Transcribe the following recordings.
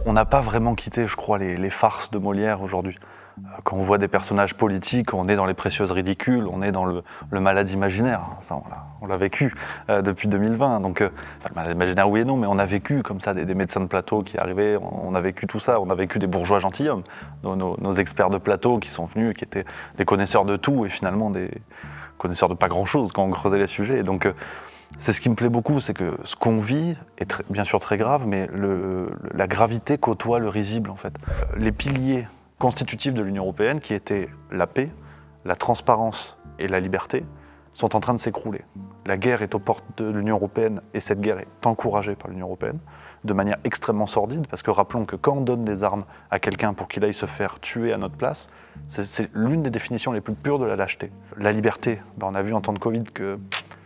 On n'a pas vraiment quitté, je crois, les farces de Molière aujourd'hui. Quand on voit des personnages politiques, on est dans les précieuses ridicules, on est dans le malade imaginaire. Ça, on l'a vécu depuis 2020. Donc, le malade imaginaire, oui et non, mais on a vécu comme ça des médecins de plateau qui arrivaient, on a vécu tout ça, on a vécu des bourgeois gentilshommes, nos experts de plateau qui sont venus, qui étaient des connaisseurs de tout et finalement des connaisseurs de pas grand-chose quand on creusait les sujets. Et donc, c'est ce qui me plaît beaucoup, c'est que ce qu'on vit est bien sûr très grave, mais la gravité côtoie le risible en fait. Les piliers constitutifs de l'Union européenne, qui étaient la paix, la transparence et la liberté, sont en train de s'écrouler. La guerre est aux portes de l'Union européenne et cette guerre est encouragée par l'Union européenne de manière extrêmement sordide, parce que rappelons que quand on donne des armes à quelqu'un pour qu'il aille se faire tuer à notre place, c'est l'une des définitions les plus pures de la lâcheté. La liberté, on a vu en temps de Covid que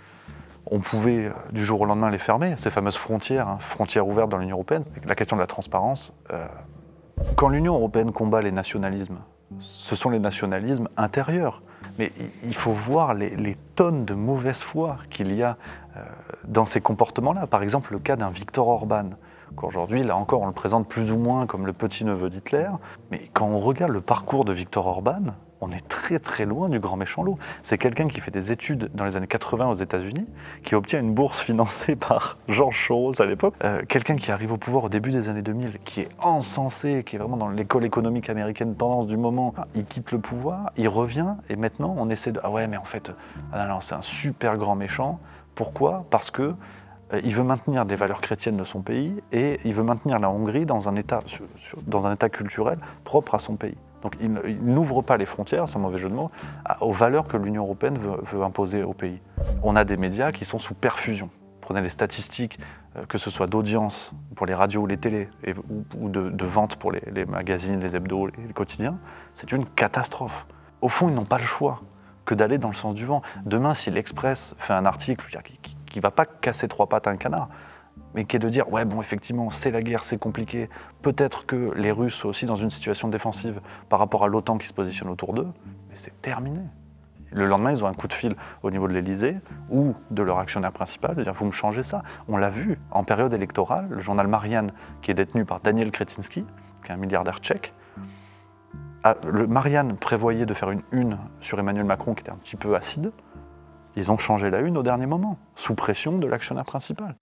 on pouvait du jour au lendemain les fermer, ces fameuses frontières, frontières ouvertes dans l'Union européenne. La question de la transparence, quand l'Union européenne combat les nationalismes, ce sont les nationalismes intérieurs. Mais il faut voir les tonnes de mauvaise foi qu'il y a dans ces comportements-là. Par exemple, le cas d'un Viktor Orban, qu'aujourd'hui, là encore, on le présente plus ou moins comme le petit-neveu d'Hitler. Mais quand on regarde le parcours de Viktor Orban, on est très très loin du grand méchant loup. C'est quelqu'un qui fait des études dans les années 80 aux États-Unis, qui obtient une bourse financée par George Soros à l'époque. Quelqu'un qui arrive au pouvoir au début des années 2000, qui est encensé, qui est vraiment dans l'école économique américaine tendance du moment. Il quitte le pouvoir, il revient, et maintenant on essaie de... Ah ouais, mais en fait, non, c'est un super grand méchant. Pourquoi ? Parce que il veut maintenir des valeurs chrétiennes de son pays et il veut maintenir la Hongrie dans un état culturel propre à son pays. Donc il n'ouvre pas les frontières, c'est un mauvais jeu de mots, aux valeurs que l'Union européenne veut imposer au pays. On a des médias qui sont sous perfusion. Prenez les statistiques, que ce soit d'audience pour les radios ou les télés, ou de vente pour les magazines, les hebdos, les quotidiens, c'est une catastrophe. Au fond, ils n'ont pas le choix que d'aller dans le sens du vent. Demain, si l'Express fait un article qui ne va pas casser trois pattes à un canard, mais qui est de dire, ouais, bon, effectivement, c'est la guerre, c'est compliqué, peut-être que les Russes sont aussi dans une situation défensive par rapport à l'OTAN qui se positionne autour d'eux, mais c'est terminé. Le lendemain, ils ont un coup de fil au niveau de l'Élysée ou de leur actionnaire principal, de dire, vous me changez ça. On l'a vu en période électorale, le journal Marianne, qui est détenu par Daniel Kretinsky, qui est un milliardaire tchèque, le Marianne prévoyait de faire une une sur Emmanuel Macron qui était un petit peu acide. Ils ont changé la une au dernier moment, sous pression de l'actionnaire principal.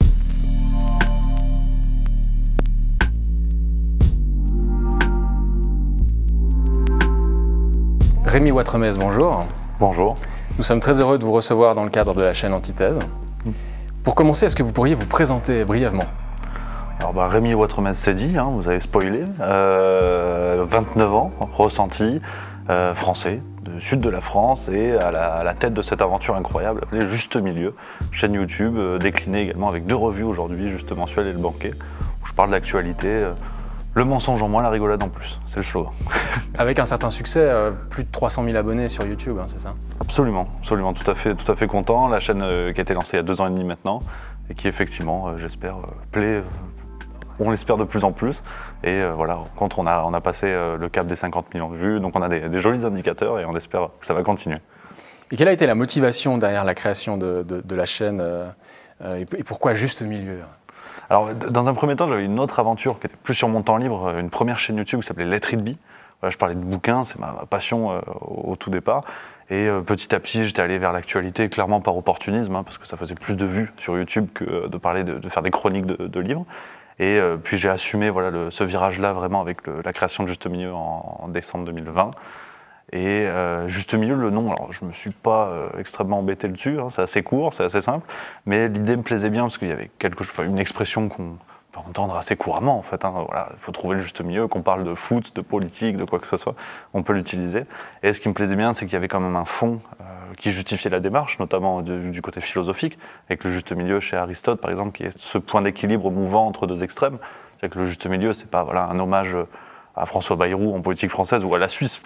Rémi Watremez, bonjour. Bonjour. Nous sommes très heureux de vous recevoir dans le cadre de la chaîne Antithèse. Pour commencer, est-ce que vous pourriez vous présenter brièvement ? Alors Rémi Watremez, c'est dit, vous avez spoilé. 29 ans, ressenti, français, du sud de la France et à la tête de cette aventure incroyable appelée Juste Milieu, chaîne YouTube déclinée également avec 2 revues aujourd'hui, Juste Mensuel et Le Banquet, où je parle d'actualité. Le mensonge en moins, la rigolade en plus, c'est le slogan. Avec un certain succès, plus de 300 000 abonnés sur YouTube, c'est ça ? Absolument, absolument, tout à fait content. La chaîne qui a été lancée il y a 2 ans et demi maintenant et qui effectivement, j'espère, plaît, on l'espère de plus en plus. Et voilà, quand on a passé le cap des 50 millions de vues, donc on a des jolis indicateurs et on espère que ça va continuer. Et quelle a été la motivation derrière la création de la chaîne et pourquoi Juste Milieu ? Alors, dans un premier temps, j'avais une autre aventure qui était plus sur mon temps libre, une première chaîne YouTube qui s'appelait Let It Be. Voilà, je parlais de bouquins, c'est ma passion au tout départ. Et petit à petit, j'étais allé vers l'actualité, clairement par opportunisme, parce que ça faisait plus de vues sur YouTube que de parler de faire des chroniques de livres. Et puis j'ai assumé ce virage-là vraiment avec la création de Juste Milieu en décembre 2020. Et Juste Milieu, le nom, alors je me suis pas extrêmement embêté dessus, c'est assez court, c'est assez simple, mais l'idée me plaisait bien parce qu'il y avait une expression qu'on peut entendre assez couramment en fait. Voilà, il faut trouver le juste milieu, qu'on parle de foot, de politique, de quoi que ce soit, on peut l'utiliser. Et ce qui me plaisait bien, c'est qu'il y avait quand même un fond qui justifiait la démarche, notamment du côté philosophique, avec le juste milieu chez Aristote par exemple, qui est ce point d'équilibre mouvant entre 2 extrêmes. C'est-à-dire que le juste milieu, c'est pas un hommage à François Bayrou en politique française ou à la Suisse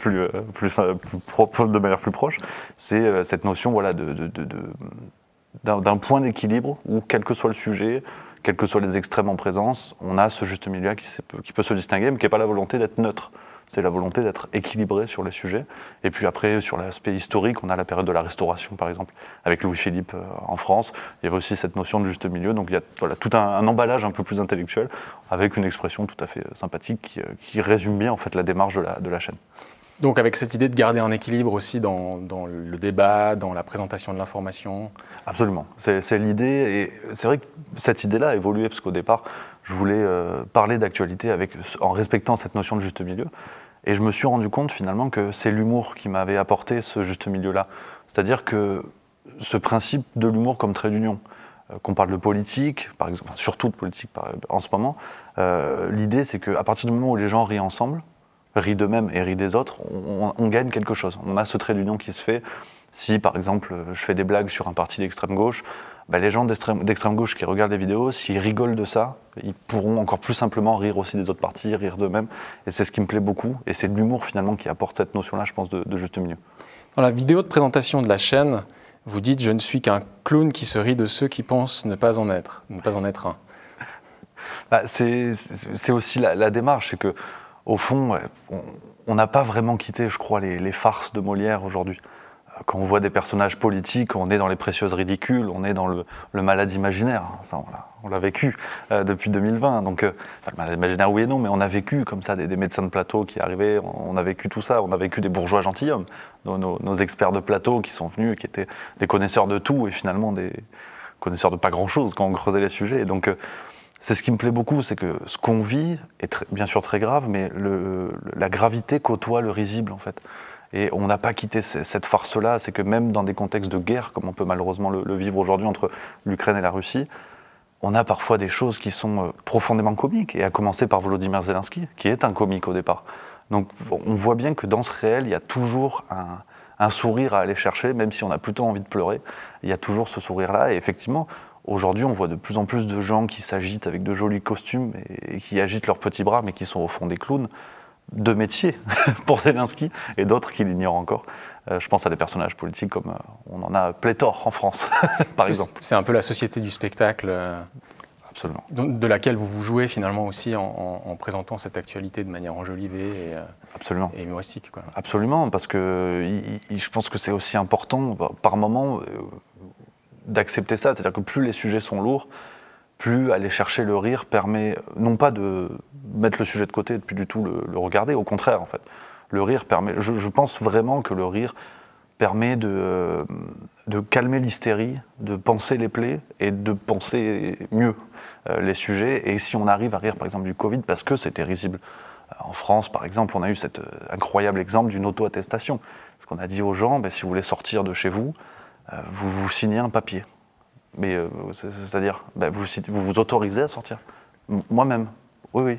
de manière plus proche, c'est cette notion d'un point d'équilibre où quel que soit le sujet, quels que soient les extrêmes en présence, on a ce juste milieu qui peut se distinguer, mais qui n'est pas la volonté d'être neutre. C'est la volonté d'être équilibré sur les sujets. Et puis après, sur l'aspect historique, on a la période de la Restauration, par exemple, avec Louis-Philippe en France. Il y avait aussi cette notion de juste milieu. Donc il y a voilà, tout un emballage un peu plus intellectuel, avec une expression tout à fait sympathique qui résume bien en fait, la démarche de la chaîne. Donc avec cette idée de garder un équilibre aussi dans le débat, dans la présentation de l'information. Absolument, c'est l'idée, et c'est vrai que cette idée-là a évolué, parce qu'au départ, je voulais parler d'actualité en respectant cette notion de juste milieu, et je me suis rendu compte finalement que c'est l'humour qui m'avait apporté ce juste milieu-là. C'est-à-dire que ce principe de l'humour comme trait d'union, qu'on parle de politique, par exemple, surtout de politique en ce moment, l'idée c'est qu'à partir du moment où les gens rient ensemble, rient d'eux-mêmes et rient des autres, on gagne quelque chose. On a ce trait d'union qui se fait. Si, par exemple, je fais des blagues sur un parti d'extrême gauche, les gens d'extrême gauche qui regardent les vidéos, s'ils rigolent de ça, ils pourront encore plus simplement rire aussi des autres partis, rire d'eux-mêmes. Et c'est ce qui me plaît beaucoup. Et c'est l'humour, finalement, qui apporte cette notion-là, je pense, de juste milieu. Dans la vidéo de présentation de la chaîne, vous dites « Je ne suis qu'un clown qui se rit de ceux qui pensent ne pas en être un ». C'est aussi la démarche, c'est que au fond, on n'a pas vraiment quitté, je crois, les farces de Molière aujourd'hui. Quand on voit des personnages politiques, on est dans les précieuses ridicules, on est dans le malade imaginaire. Ça, on l'a vécu depuis 2020. Donc, le malade imaginaire, oui et non, mais on a vécu comme ça des médecins de plateau qui arrivaient, on a vécu tout ça, on a vécu des bourgeois gentilshommes, nos experts de plateau qui sont venus, qui étaient des connaisseurs de tout et finalement des connaisseurs de pas grand-chose quand on creusait les sujets. Et donc, c'est ce qui me plaît beaucoup, c'est que ce qu'on vit est bien sûr très grave, mais la gravité côtoie le risible en fait. Et on n'a pas quitté cette farce-là, c'est que même dans des contextes de guerre, comme on peut malheureusement le vivre aujourd'hui entre l'Ukraine et la Russie, on a parfois des choses qui sont profondément comiques, et à commencer par Volodymyr Zelensky, qui est un comique au départ. Donc on voit bien que dans ce réel, il y a toujours un sourire à aller chercher, même si on a plutôt envie de pleurer, il y a toujours ce sourire-là, et effectivement, aujourd'hui, on voit de plus en plus de gens qui s'agitent avec de jolis costumes et qui agitent leurs petits bras, mais qui sont au fond des clowns de métier pour Zelensky, et d'autres qui l'ignorent encore. Je pense à des personnages politiques comme on en a pléthore en France, par exemple. C'est un peu la société du spectacle Absolument. De laquelle vous vous jouez finalement aussi en présentant cette actualité de manière enjolivée et humoristique, quoi. Absolument, parce que je pense que c'est aussi important, par moment, d'accepter ça. C'est-à-dire que plus les sujets sont lourds, plus aller chercher le rire permet, non pas de mettre le sujet de côté et de plus du tout le regarder, au contraire en fait. Le rire permet, je pense vraiment que le rire permet de calmer l'hystérie, de penser les plaies et de penser mieux les sujets. Et si on arrive à rire par exemple du Covid, parce que c'était risible. En France, par exemple, on a eu cet incroyable exemple d'une auto-attestation. Parce qu'on a dit aux gens, si vous voulez sortir de chez vous, vous signez un papier. Mais c'est-à-dire, vous vous autorisez à sortir. Moi-même, oui.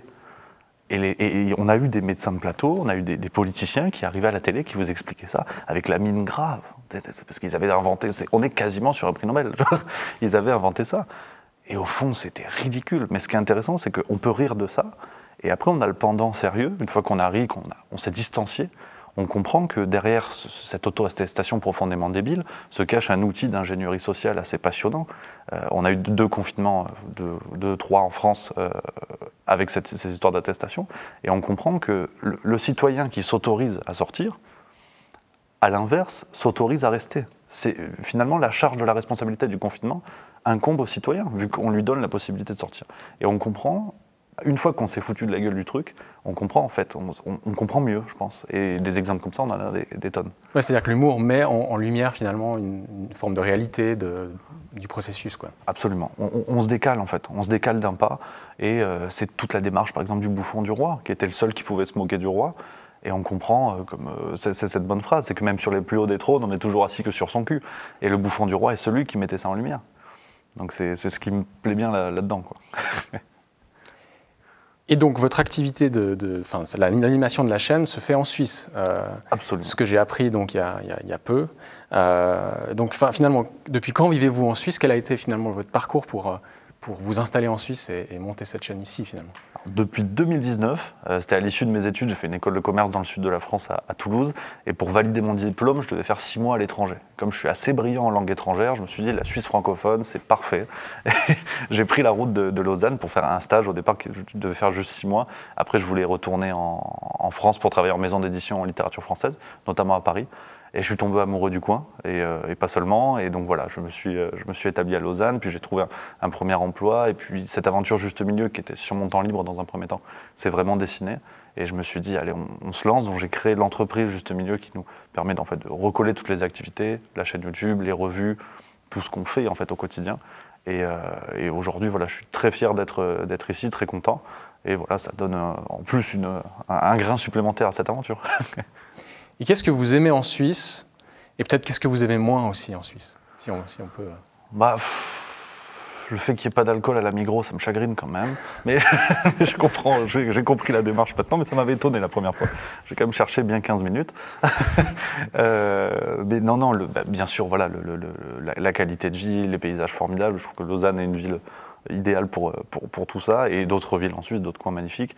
Et on a eu des médecins de plateau, on a eu des politiciens qui arrivaient à la télé, qui vous expliquaient ça avec la mine grave. Parce qu'ils avaient inventé, on est quasiment sur un prix Nobel. Ils avaient inventé ça. Et au fond, c'était ridicule. Mais ce qui est intéressant, c'est qu'on peut rire de ça. Et après, on a le pendant sérieux. Une fois qu'on a ri, qu'on s'est distancié, on comprend que derrière cette auto-attestation profondément débile se cache un outil d'ingénierie sociale assez passionnant. On a eu 2 confinements, 3 en France, avec ces histoires d'attestation, et on comprend que le citoyen qui s'autorise à sortir, à l'inverse, s'autorise à rester. Finalement, la charge de la responsabilité du confinement incombe au citoyen, vu qu'on lui donne la possibilité de sortir. Et on comprend... Une fois qu'on s'est foutu de la gueule du truc, on comprend en fait, on comprend mieux, je pense. Et des exemples comme ça, on en a des tonnes. Ouais, c'est-à-dire que l'humour met en lumière finalement une forme de réalité du processus, quoi. Absolument. On se décale en fait, on se décale d'un pas. Et c'est toute la démarche, par exemple, du bouffon du roi, qui était le seul qui pouvait se moquer du roi. Et on comprend, c'est cette bonne phrase, c'est que même sur les plus hauts des trônes, on est toujours assis que sur son cul. Et le bouffon du roi est celui qui mettait ça en lumière. Donc c'est ce qui me plaît bien là-dedans, quoi. Et donc, votre activité l'animation de la chaîne se fait en Suisse. Absolument. Ce que j'ai appris donc, il y a peu. Donc, finalement, depuis quand vivez-vous en Suisse? Quel a été finalement votre parcours pour vous installer en Suisse et monter cette chaîne ici, finalement? Depuis 2019, c'était à l'issue de mes études, j'ai fait une école de commerce dans le sud de la France, à Toulouse, et pour valider mon diplôme, je devais faire 6 mois à l'étranger. Comme je suis assez brillant en langue étrangère, je me suis dit, la Suisse francophone, c'est parfait. J'ai pris la route de Lausanne pour faire un stage, au départ, que je devais faire juste 6 mois. Après, je voulais retourner en France pour travailler en maison d'édition en littérature française, notamment à Paris. Et je suis tombé amoureux du coin, et pas seulement. Et donc voilà, je me suis établi à Lausanne, puis j'ai trouvé un premier emploi. Et puis cette aventure juste milieu, qui était sur mon temps libre dans un premier temps, s'est vraiment dessinée. Et je me suis dit, allez, on se lance. Donc j'ai créé l'entreprise juste milieu qui nous permet en fait, de recoller toutes les activités, la chaîne YouTube, les revues, tout ce qu'on fait en fait, au quotidien. Et aujourd'hui, voilà, je suis très fier d'être ici, très content. Et voilà, ça donne en plus un grain supplémentaire à cette aventure. Et qu'est-ce que vous aimez en Suisse? Et peut-être qu'est-ce que vous aimez moins aussi en Suisse, si on peut... Le fait qu'il n'y ait pas d'alcool à la Migros, ça me chagrine quand même. Mais je comprends, j'ai compris la démarche maintenant, mais ça m'avait étonné la première fois. J'ai quand même cherché bien 15 minutes. Mais non, bien sûr, voilà, la qualité de vie, les paysages formidables. Je trouve que Lausanne est une ville idéale pour tout ça, et d'autres villes ensuite, d'autres coins magnifiques.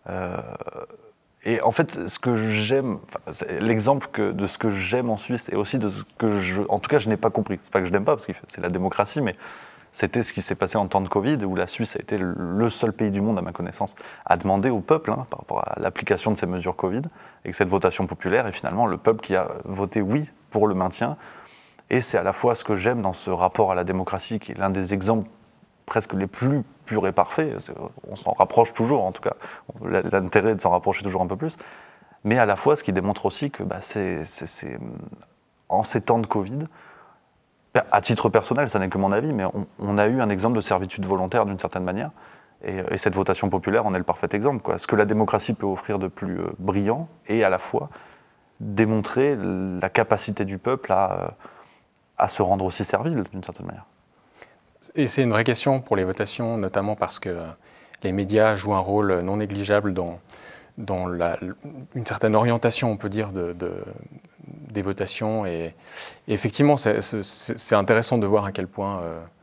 Et en fait, ce que j'aime, l'exemple de ce que j'aime en Suisse, et aussi de ce que en tout cas, je n'ai pas compris. C'est pas que je n'aime pas, parce que c'est la démocratie, mais c'était ce qui s'est passé en temps de Covid, où la Suisse a été le seul pays du monde, à ma connaissance, à demander au peuple, par rapport à l'application de ces mesures Covid, et que cette votation populaire, et finalement le peuple qui a voté oui pour le maintien. Et c'est à la fois ce que j'aime dans ce rapport à la démocratie, qui est l'un des exemples presque les plus purs et parfaits. On s'en rapproche toujours, en tout cas. L'intérêt est de s'en rapprocher toujours un peu plus. Mais à la fois, ce qui démontre aussi que en ces temps de Covid, à titre personnel, ça n'est que mon avis, mais on a eu un exemple de servitude volontaire d'une certaine manière. Et cette votation populaire en est le parfait exemple, quoi. Ce que la démocratie peut offrir de plus brillant, et à la fois démontrer la capacité du peuple à se rendre aussi servile d'une certaine manière. Et c'est une vraie question pour les votations, notamment parce que les médias jouent un rôle non négligeable dans une certaine orientation, on peut dire, des votations. Et effectivement, c'est intéressant de voir à quel point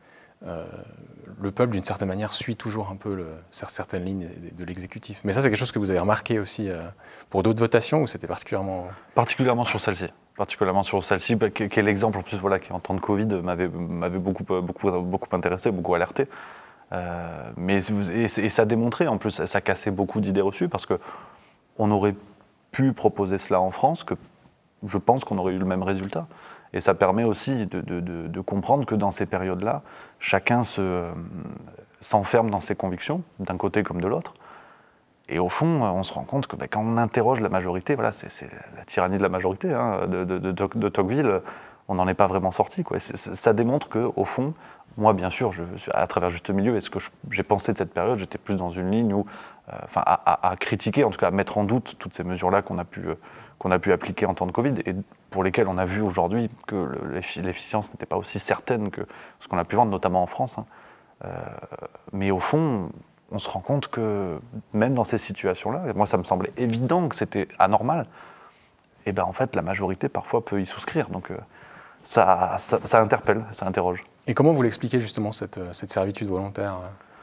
le peuple, d'une certaine manière, suit toujours un peu certaines lignes de l'exécutif. Mais ça, c'est quelque chose que vous avez remarqué aussi pour d'autres votations, ou c'était particulièrement... Particulièrement sur celle-ci. Particulièrement sur celle-ci, qui est l'exemple en plus, voilà, qui en temps de Covid m'avait beaucoup intéressé, beaucoup alerté. Et ça démontrait, en plus, ça cassait beaucoup d'idées reçues, parce qu'on aurait pu proposer cela en France, que je pense qu'on aurait eu le même résultat. Et ça permet aussi de comprendre que dans ces périodes-là, chacun s'enferme dans ses convictions, d'un côté comme de l'autre. Et au fond, on se rend compte que quand on interroge la majorité, voilà, c'est la tyrannie de la majorité de Tocqueville, on n'en est pas vraiment sorti, quoi. Ça démontre qu'au fond, moi bien sûr, à travers Juste Milieu, et ce que j'ai pensé de cette période, j'étais plus dans une ligne où, à critiquer, en tout cas à mettre en doute toutes ces mesures-là qu'on a pu appliquer en temps de Covid, et pour lesquelles on a vu aujourd'hui que l'efficience n'était pas aussi certaine que ce qu'on a pu vendre, notamment en France. Mais au fond, on se rend compte que même dans ces situations-là, moi ça me semblait évident que c'était anormal, et en fait la majorité parfois peut y souscrire, donc ça interpelle, ça interroge. Et comment vous l'expliquez justement cette servitude volontaire?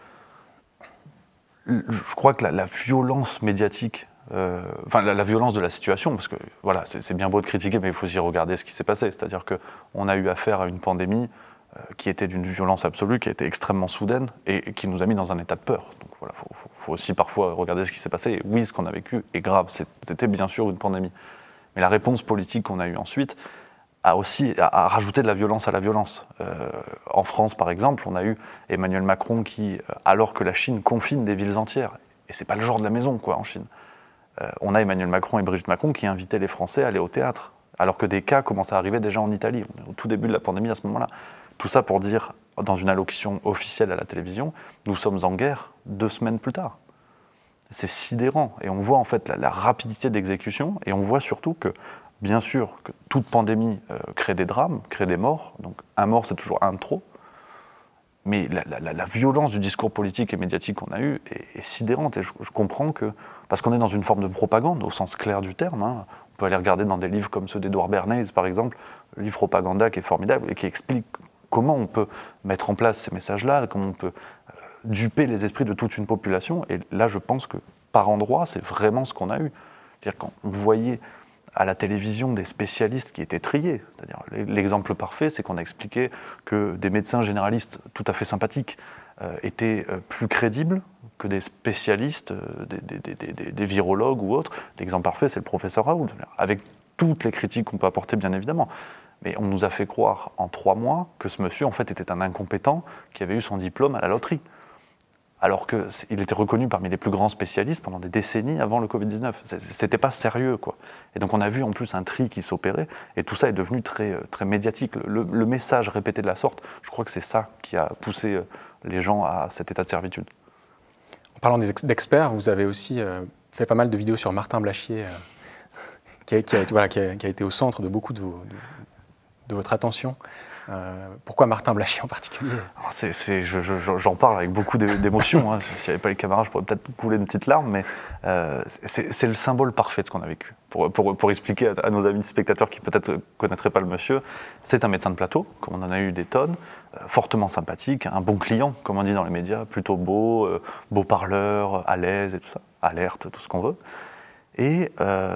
Je crois que la violence médiatique, la violence de la situation, parce que voilà, c'est bien beau de critiquer, mais il faut aussi regarder ce qui s'est passé, c'est-à-dire qu'on a eu affaire à une pandémie qui était d'une violence absolue, qui a été extrêmement soudaine et qui nous a mis dans un état de peur. Donc voilà, faut aussi parfois regarder ce qui s'est passé. Et oui, ce qu'on a vécu est grave, c'était bien sûr une pandémie. Mais la réponse politique qu'on a eue ensuite a rajouté de la violence à la violence. En France, par exemple, on a eu Emmanuel Macron qui, alors que la Chine confine des villes entières, et c'est pas le genre de la maison, quoi, en Chine, on a Emmanuel Macron et Brigitte Macron qui invitaient les Français à aller au théâtre, alors que des cas commençaient à arriver déjà en Italie, au tout début de la pandémie à ce moment-là. Tout ça pour dire, dans une allocution officielle à la télévision, nous sommes en guerre 2 semaines plus tard. C'est sidérant. Et on voit en fait la rapidité d'exécution, et on voit surtout que, bien sûr, que toute pandémie crée des drames, crée des morts. Donc un mort, c'est toujours un de trop. Mais la violence du discours politique et médiatique qu'on a eu est sidérante. Et je comprends que, parce qu'on est dans une forme de propagande, au sens clair du terme, on peut aller regarder dans des livres comme ceux d'Edouard Bernays, par exemple, le livre Propaganda qui est formidable et qui explique comment on peut mettre en place ces messages-là, comment on peut duper les esprits de toute une population. Et là, je pense que par endroits, c'est vraiment ce qu'on a eu. C'est-à-dire quand on voyait à la télévision des spécialistes qui étaient triés. C'est-à-dire l'exemple parfait, c'est qu'on a expliqué que des médecins généralistes tout à fait sympathiques étaient plus crédibles que des spécialistes, des virologues ou autres. L'exemple parfait, c'est le professeur Raoult, avec toutes les critiques qu'on peut apporter, bien évidemment. Mais on nous a fait croire en 3 mois que ce monsieur, en fait, était un incompétent qui avait eu son diplôme à la loterie. Alors qu'il était reconnu parmi les plus grands spécialistes pendant des décennies avant le Covid-19. C'était pas sérieux, quoi. Et donc on a vu en plus un tri qui s'opérait, et tout ça est devenu très, très médiatique. Le message répété de la sorte, je crois que c'est ça qui a poussé les gens à cet état de servitude. En parlant d'experts, vous avez aussi fait pas mal de vidéos sur Martin Blachier, qui a été au centre de beaucoup de votre attention. Pourquoi Martin Blachier en particulier? J'en parle avec beaucoup d'émotion. Hein. S'il n'y avait pas les caméras, je pourrais peut-être couler une petite larme, mais c'est le symbole parfait de ce qu'on a vécu. Pour expliquer à nos amis spectateurs qui peut-être ne connaîtraient pas le monsieur, c'est un médecin de plateau, comme on en a eu des tonnes, fortement sympathique, un bon client, comme on dit dans les médias, plutôt beau, beau parleur, à l'aise et tout ça, alerte, tout ce qu'on veut. Et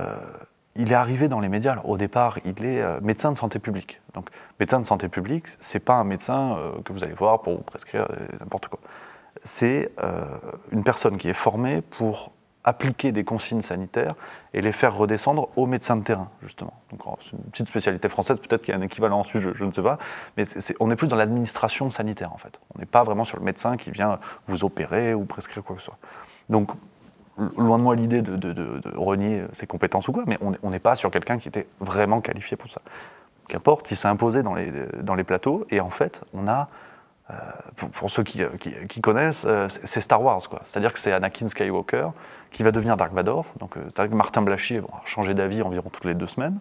il est arrivé dans les médias. Alors, au départ, il est médecin de santé publique. Donc, médecin de santé publique, c'est pas un médecin que vous allez voir pour vous prescrire n'importe quoi. C'est une personne qui est formée pour appliquer des consignes sanitaires et les faire redescendre aux médecins de terrain, justement. Donc, c'est une petite spécialité française, peut-être qu'il y a un équivalent en Suisse, je ne sais pas, mais on est plus dans l'administration sanitaire, en fait. On n'est pas vraiment sur le médecin qui vient vous opérer ou prescrire quoi que ce soit. Donc, loin de moi l'idée de renier ses compétences ou quoi, mais on n'est pas sur quelqu'un qui était vraiment qualifié pour ça. Qu'importe, il s'est imposé dans les plateaux, et en fait, on a, pour ceux qui connaissent, c'est Star Wars, quoi. C'est-à-dire que c'est Anakin Skywalker qui va devenir Dark Vador. Donc, c'est-à-dire que Martin Blachier a changé d'avis environ toutes les 2 semaines.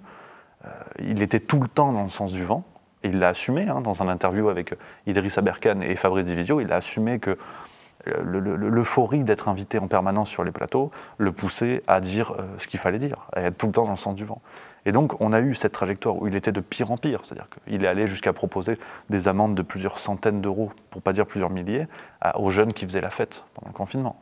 Il était tout le temps dans le sens du vent, et il l'a assumé, hein, dans un interview avec Idriss Aberkan et Fabrice Divisio, il a assumé que l'euphorie d'être invité en permanence sur les plateaux le poussait à dire ce qu'il fallait dire, à être tout le temps dans le sens du vent. Et donc on a eu cette trajectoire où il était de pire en pire, c'est-à-dire qu'il est allé jusqu'à proposer des amendes de plusieurs centaines d'euros, pour pas dire plusieurs milliers, aux jeunes qui faisaient la fête pendant le confinement.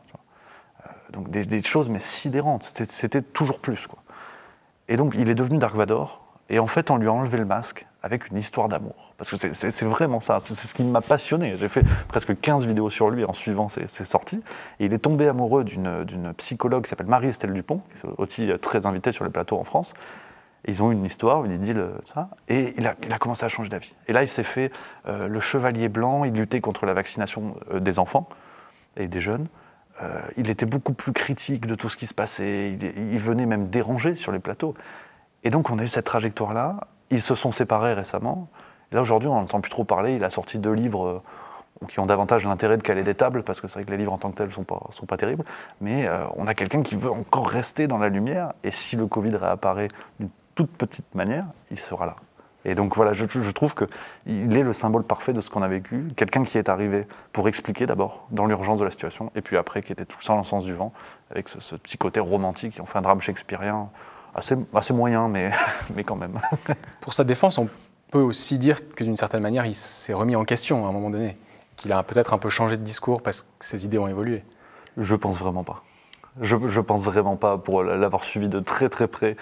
Donc des choses mais sidérantes, c'était toujours plus, quoi. Et donc il est devenu Dark Vador, et en fait on lui a enlevé le masque avec une histoire d'amour. Parce que c'est vraiment ça, c'est ce qui m'a passionné. J'ai fait presque 15 vidéos sur lui en suivant ses sorties. Et il est tombé amoureux d'une psychologue qui s'appelle Marie-Estelle Dupont, qui est aussi très invitée sur les plateaux en France. Et ils ont eu une histoire, une idylle, ça, et il a commencé à changer d'avis. Et là, il s'est fait le chevalier blanc, il luttait contre la vaccination des enfants et des jeunes. Il était beaucoup plus critique de tout ce qui se passait, il venait même déranger sur les plateaux. Et donc on a eu cette trajectoire-là. Ils se sont séparés récemment. Et là, aujourd'hui, on n'entend plus trop parler. Il a sorti 2 livres qui ont davantage l'intérêt de caler des tables, parce que c'est vrai que les livres en tant que tels ne sont pas terribles. Mais on a quelqu'un qui veut encore rester dans la lumière. Et si le Covid réapparaît d'une toute petite manière, il sera là. Et donc voilà, je trouve qu'il est le symbole parfait de ce qu'on a vécu. Quelqu'un qui est arrivé pour expliquer d'abord, dans l'urgence de la situation, et puis après, qui était tout ça dans le sens du vent, avec ce petit côté romantique, qui en fait un drame shakespearien assez moyen, mais quand même. Pour sa défense, on peut aussi dire que d'une certaine manière, il s'est remis en question à un moment donné, qu'il a peut-être un peu changé de discours parce que ses idées ont évolué. Je pense vraiment pas. Je pense vraiment pas, pour l'avoir suivi de très très près.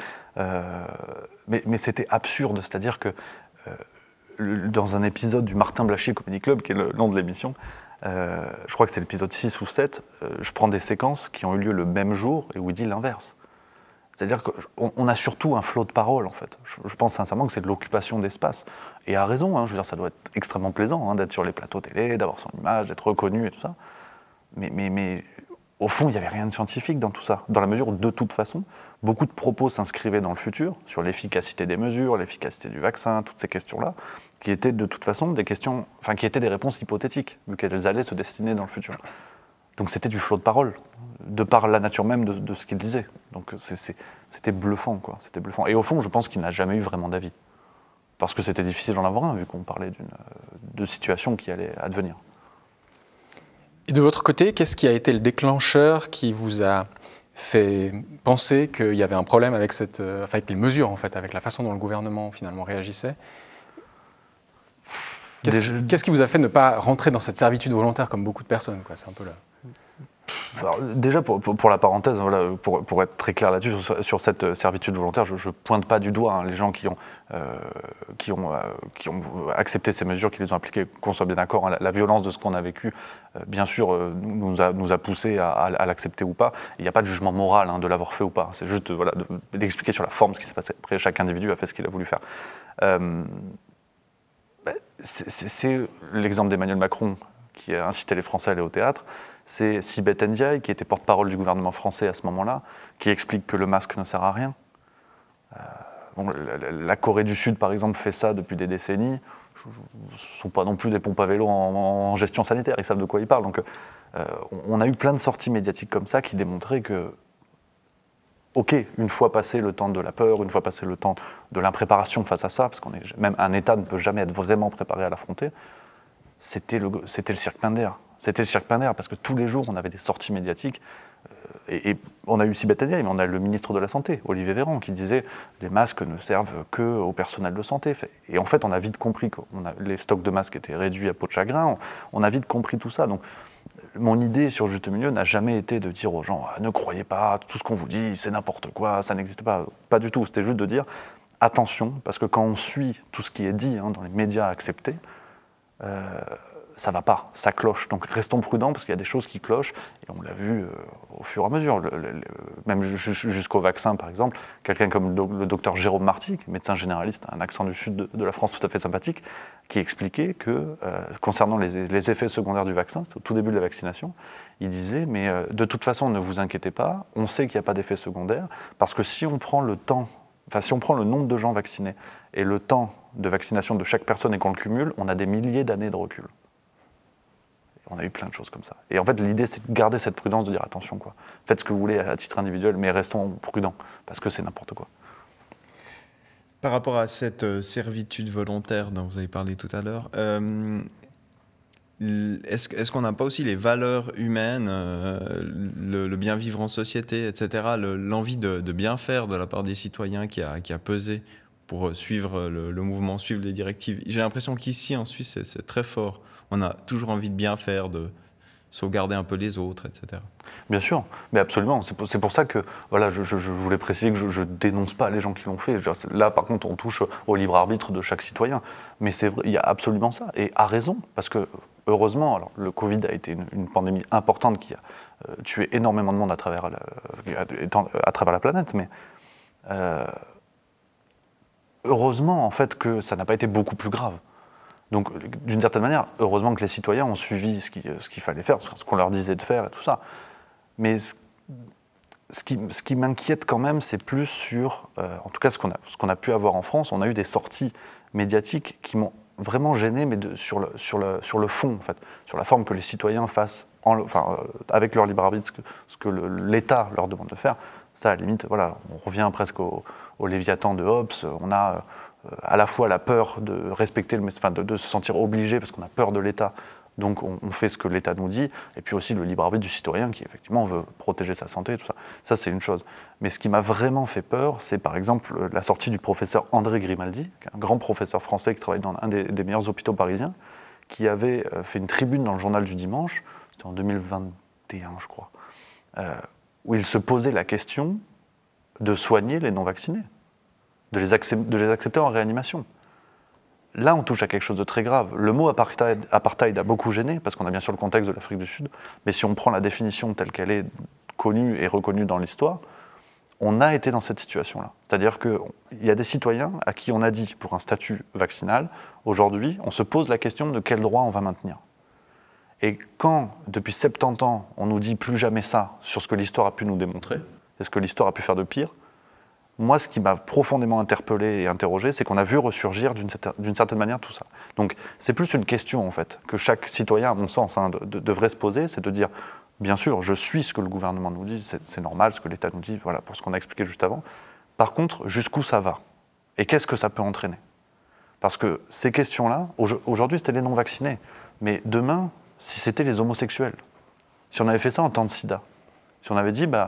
Mais c'était absurde, c'est-à-dire que dans un épisode du Martin Blachier Comedy Club, qui est le nom de l'émission, je crois que c'est l'épisode 6 ou 7, je prends des séquences qui ont eu lieu le même jour et où il dit l'inverse. C'est-à-dire qu'on a surtout un flot de paroles, en fait. Je pense sincèrement que c'est de l'occupation d'espace. Et à raison, hein, je veux dire, ça doit être extrêmement plaisant, hein, d'être sur les plateaux télé, d'avoir son image, d'être reconnu et tout ça. Mais au fond, il n'y avait rien de scientifique dans tout ça. Dans la mesure où, de toute façon, beaucoup de propos s'inscrivaient dans le futur, sur l'efficacité des mesures, l'efficacité du vaccin, toutes ces questions-là, qui étaient de toute façon des questions, enfin, qui étaient des réponses hypothétiques, vu qu'elles allaient se destiner dans le futur. Donc c'était du flot de paroles, de par la nature même de ce qu'il disait. Donc c'était bluffant, quoi. C'était bluffant. Et au fond, je pense qu'il n'a jamais eu vraiment d'avis. Parce que c'était difficile d'en avoir un, vu qu'on parlait de situation qui allait advenir. Et de votre côté, qu'est-ce qui a été le déclencheur qui vous a fait penser qu'il y avait un problème avec avec les mesures, en fait, avec la façon dont le gouvernement finalement réagissait? Qu'est-ce qui vous a fait ne pas rentrer dans cette servitude volontaire comme beaucoup de personnes, quoi? C'est un peu là. Alors, déjà, pour la parenthèse, voilà, pour être très clair là-dessus, sur cette servitude volontaire, je ne pointe pas du doigt les gens qui ont accepté ces mesures, qui les ont appliquées, qu'on soit bien d'accord. Hein, la violence de ce qu'on a vécu, bien sûr, nous a poussé à l'accepter ou pas. Il n'y a pas de jugement moral de l'avoir fait ou pas. C'est juste d'expliquer sur la forme ce qui s'est passé. Après, chaque individu a fait ce qu'il a voulu faire. C'est l'exemple d'Emmanuel Macron qui a incité les Français à aller au théâtre. C'est Sibeth Ndiaye, qui était porte-parole du gouvernement français à ce moment-là, qui explique que le masque ne sert à rien. La Corée du Sud, par exemple, fait ça depuis des décennies. Ce ne sont pas non plus des pompes à vélo en gestion sanitaire, ils savent de quoi ils parlent. Donc, on a eu plein de sorties médiatiques comme ça qui démontraient que, ok, une fois passé le temps de la peur, une fois passé le temps de l'impréparation face à ça, parce même un État ne peut jamais être vraiment préparé à l'affronter, c'était le cirque Pinder. C'était le cirque Pinder parce que tous les jours, on avait des sorties médiatiques. Et on a eu Sibeth Ndiaye, mais on a le ministre de la Santé, Olivier Véran, qui disait « les masques ne servent qu'au personnel de santé ». Et en fait, on a vite compris que les stocks de masques étaient réduits à peau de chagrin. On a vite compris tout ça. Donc, mon idée sur Juste Milieu n'a jamais été de dire aux gens « ne croyez pas, tout ce qu'on vous dit, c'est n'importe quoi, ça n'existe pas ». Pas du tout. C'était juste de dire « attention », parce que quand on suit tout ce qui est dit dans les médias acceptés, ça va pas, ça cloche. Donc restons prudents parce qu'il y a des choses qui clochent et on l'a vu au fur et à mesure. Même jusqu'au vaccin, par exemple, quelqu'un comme le docteur Jérôme Marty, médecin généraliste, un accent du sud de la France tout à fait sympathique, qui expliquait que concernant les effets secondaires du vaccin, au tout début de la vaccination, il disait mais de toute façon ne vous inquiétez pas, on sait qu'il n'y a pas d'effets secondaires parce que si on prend le temps, si on prend le nombre de gens vaccinés et le temps de vaccination de chaque personne et qu'on le cumule, on a des milliers d'années de recul. On a eu plein de choses comme ça. Et en fait, l'idée, c'est de garder cette prudence, de dire attention, quoi. Faites ce que vous voulez à titre individuel, mais restons prudents, parce que c'est n'importe quoi. Par rapport à cette servitude volontaire dont vous avez parlé tout à l'heure, est-ce qu'on n'a pas aussi les valeurs humaines, le bien vivre en société, etc., l'envie de bien faire de la part des citoyens qui a pesé pour suivre le mouvement, suivre les directives? J'ai l'impression qu'ici, en Suisse, c'est très fort. On a toujours envie de bien faire, de sauvegarder un peu les autres, etc. Bien sûr, mais absolument. C'est pour ça que voilà, je voulais préciser que je ne dénonce pas les gens qui l'ont fait. Là, par contre, on touche au libre arbitre de chaque citoyen. Mais c'est vrai, il y a absolument ça. Et à raison, parce que heureusement, alors, le Covid a été une pandémie importante qui a tué énormément de monde à travers la planète. Mais heureusement, en fait, que ça n'a pas été beaucoup plus grave. Donc, d'une certaine manière, heureusement que les citoyens ont suivi ce qu'il fallait faire, ce qu'on leur disait de faire et tout ça. Mais ce qui m'inquiète quand même, c'est plus sur, en tout cas ce qu'on a pu avoir en France, on a eu des sorties médiatiques qui m'ont vraiment gêné, mais sur le fond, en fait, sur la forme que les citoyens fassent, avec leur libre arbitre, ce que l'État leur demande de faire. Ça, à la limite, voilà, on revient presque au Léviathan de Hobbes. On a à la fois la peur de respecter, de se sentir obligé parce qu'on a peur de l'État, donc on fait ce que l'État nous dit, et puis aussi le libre arbitre du citoyen qui effectivement veut protéger sa santé et tout ça. Ça, c'est une chose. Mais ce qui m'a vraiment fait peur, c'est par exemple la sortie du professeur André Grimaldi, qui est un grand professeur français qui travaille dans un des meilleurs hôpitaux parisiens, qui avait fait une tribune dans le journal du dimanche, c'était en 2021 je crois, où il se posait la question de soigner les non-vaccinés, de les accepter en réanimation. Là, on touche à quelque chose de très grave. Le mot apartheid a beaucoup gêné, parce qu'on a bien sûr le contexte de l'Afrique du Sud, mais si on prend la définition telle qu'elle est connue et reconnue dans l'histoire, on a été dans cette situation-là. C'est-à-dire qu'il y a des citoyens à qui on a dit, pour un statut vaccinal, aujourd'hui, on se pose la question de quel droit on va maintenir. Et quand, depuis 70 ans, on nous dit plus jamais ça sur ce que l'histoire a pu nous démontrer, et ce que l'histoire a pu faire de pire, moi, ce qui m'a profondément interpellé et interrogé, c'est qu'on a vu ressurgir d'une certaine manière tout ça. Donc, c'est plus une question, en fait, que chaque citoyen, à mon sens, devrait se poser, c'est de dire, bien sûr, je suis ce que le gouvernement nous dit, c'est normal, ce que l'État nous dit, voilà, pour ce qu'on a expliqué juste avant. Par contre, jusqu'où ça va? Et qu'est-ce que ça peut entraîner? Parce que ces questions-là, aujourd'hui, c'était les non-vaccinés. Mais demain, si c'était les homosexuels, si on avait fait ça en temps de sida, si on avait dit,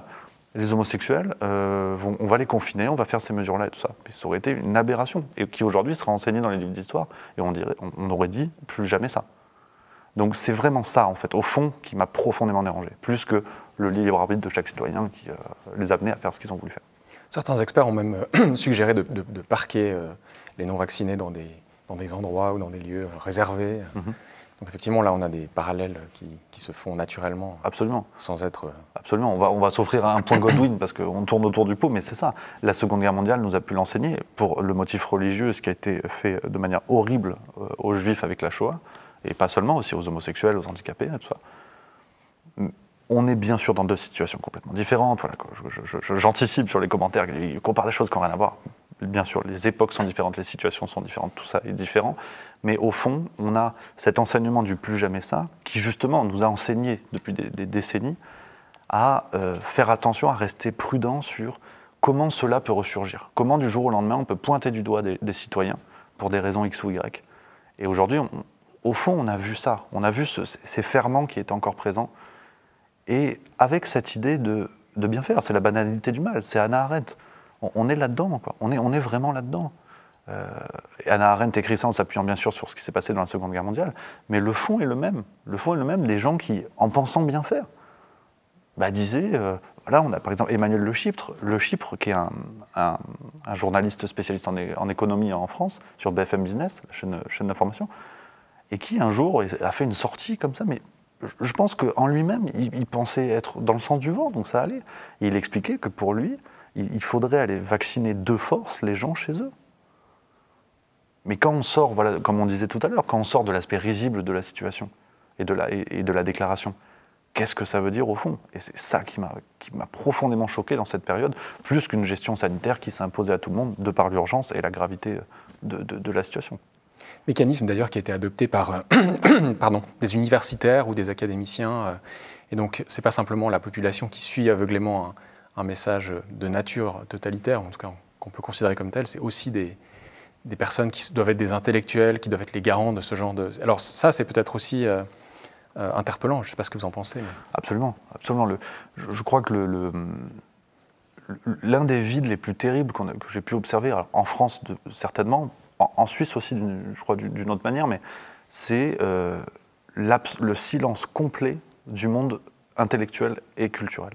les homosexuels, on va les confiner, on va faire ces mesures-là et tout ça. Mais ça aurait été une aberration, et qui aujourd'hui sera enseignée dans les livres d'histoire, et on aurait dit plus jamais ça. Donc c'est vraiment ça, en fait, au fond, qui m'a profondément dérangé, plus que le libre arbitre de chaque citoyen qui les amenait à faire ce qu'ils ont voulu faire. Certains experts ont même suggéré de parquer les non-vaccinés dans des endroits ou dans des lieux réservés. Donc effectivement, là, on a des parallèles qui se font naturellement. Absolument. Sans être... Absolument. On va s'offrir un point Godwin parce qu'on tourne autour du pot, mais c'est ça. La Seconde Guerre mondiale nous a pu l'enseigner pour le motif religieux, ce qui a été fait de manière horrible aux Juifs avec la Shoah, et pas seulement, aussi aux homosexuels, aux handicapés, tout ça. On est bien sûr dans deux situations complètement différentes. Voilà, j'anticipe sur les commentaires, ils comparent des choses qui n'ont rien à voir. Bien sûr, les époques sont différentes, les situations sont différentes, tout ça est différent. Mais au fond, on a cet enseignement du plus jamais ça, qui justement nous a enseigné depuis des décennies à faire attention, à rester prudent sur comment cela peut ressurgir. Comment du jour au lendemain, on peut pointer du doigt des citoyens pour des raisons X ou Y. Et aujourd'hui, au fond, on a vu ça. On a vu ces ferments qui étaient encore présents. Et avec cette idée de bien faire, c'est la banalité du mal, c'est Hannah Arendt. On est là-dedans, quoi. On est vraiment là-dedans. Hannah Arendt écrit ça en s'appuyant bien sûr sur ce qui s'est passé dans la Seconde Guerre mondiale, mais le fond est le même. Le fond est le même des gens qui, en pensant bien faire, disaient, voilà, on a par exemple Emmanuel Le Chypre qui est un journaliste spécialiste en économie en France, sur BFM Business, la chaîne d'information, et qui un jour a fait une sortie comme ça, mais je pense qu'en lui-même, il pensait être dans le sens du vent, donc ça allait. Et il expliquait que pour lui, il faudrait aller vacciner de force les gens chez eux. Mais quand on sort, voilà, comme on disait tout à l'heure, quand on sort de l'aspect risible de la situation et de la déclaration, qu'est-ce que ça veut dire au fond? Et c'est ça qui m'a profondément choqué dans cette période, plus qu'une gestion sanitaire qui s'imposait à tout le monde de par l'urgence et la gravité de la situation. Mécanisme d'ailleurs qui a été adopté par des universitaires ou des académiciens. Et donc, ce n'est pas simplement la population qui suit aveuglément un message de nature totalitaire, en tout cas qu'on peut considérer comme tel, c'est aussi des personnes qui doivent être des intellectuels, qui doivent être les garants de ce genre de... Alors ça, c'est peut-être aussi interpellant, je ne sais pas ce que vous en pensez. Mais... Absolument, absolument. Je crois que l'un des vides les plus terribles que j'ai pu observer, alors en France certainement, en Suisse aussi, je crois d'une autre manière, mais c'est le silence complet du monde intellectuel et culturel.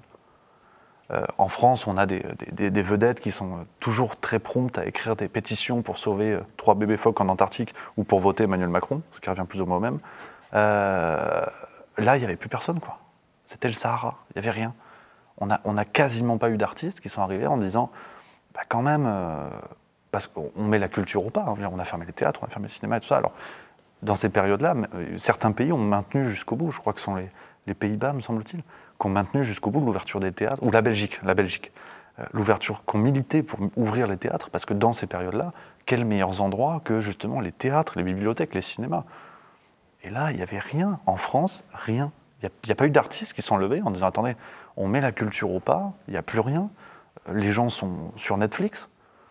En France, on a des vedettes qui sont toujours très promptes à écrire des pétitions pour sauver 3 bébés phoques en Antarctique ou pour voter Emmanuel Macron, ce qui revient plus ou moins au même. Là, il n'y avait plus personne, quoi. C'était le Sahara, il n'y avait rien. On n'a quasiment pas eu d'artistes qui sont arrivés en disant quand même, parce qu'on met la culture au pas, hein, on a fermé les théâtres, on a fermé le cinéma et tout ça. Alors, dans ces périodes-là, certains pays ont maintenu jusqu'au bout, je crois que ce sont les Pays-Bas, me semble-t-il, qui ont maintenu jusqu'au bout l'ouverture des théâtres, ou la Belgique, l'ouverture, qui ont milité pour ouvrir les théâtres, parce que dans ces périodes-là, quels meilleurs endroits que justement les théâtres, les bibliothèques, les cinémas. Et là, il n'y avait rien. En France, rien. Il n'y a pas eu d'artistes qui sont levés en disant « Attendez, on met la culture au pas, il n'y a plus rien, les gens sont sur Netflix ».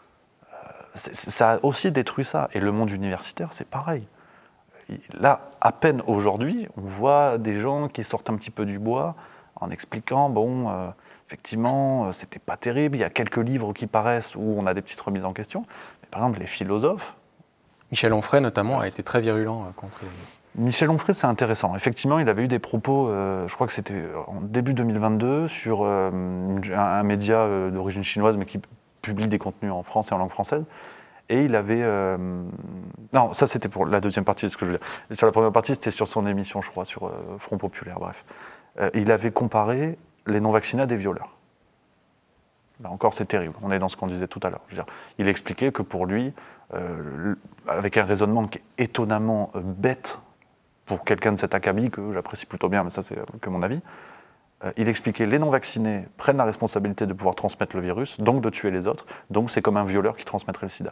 Ça a aussi détruit ça. Et le monde universitaire, c'est pareil. Là, à peine aujourd'hui, on voit des gens qui sortent un petit peu du bois en expliquant, effectivement, c'était pas terrible, il y a quelques livres qui paraissent où on a des petites remises en question. Mais par exemple, les philosophes... Michel Onfray, notamment, a été très virulent contre les... Michel Onfray, c'est intéressant. Effectivement, il avait eu des propos, je crois que c'était en début 2022, sur un média d'origine chinoise, mais qui publie des contenus en France et en langue française. Et il avait... Non, ça c'était pour la deuxième partie de ce que je veux dire. Et sur la première partie, c'était sur son émission, je crois, sur Front Populaire, bref. Il avait comparé les non-vaccinés à des violeurs. Là encore, c'est terrible. On est dans ce qu'on disait tout à l'heure. Il expliquait que pour lui, avec un raisonnement qui est étonnamment bête pour quelqu'un de cet acabit, que j'apprécie plutôt bien, mais ça c'est que mon avis, il expliquait les non-vaccinés prennent la responsabilité de pouvoir transmettre le virus, donc de tuer les autres, donc c'est comme un violeur qui transmettrait le sida.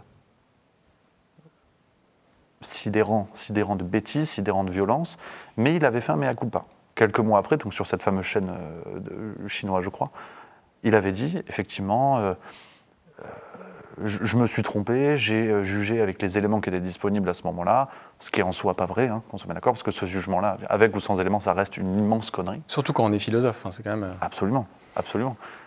Sidérant de bêtises, sidérant de violence, mais il avait fait un mea culpa. Quelques mois après, donc sur cette fameuse chaîne chinoise, je crois, il avait dit, effectivement, je me suis trompé, j'ai jugé avec les éléments qui étaient disponibles à ce moment-là, ce qui est en soi pas vrai, hein, qu'on se met d'accord, parce que ce jugement-là, avec ou sans éléments, ça reste une immense connerie. Surtout quand on est philosophe, hein, c'est quand même... Absolument, absolument.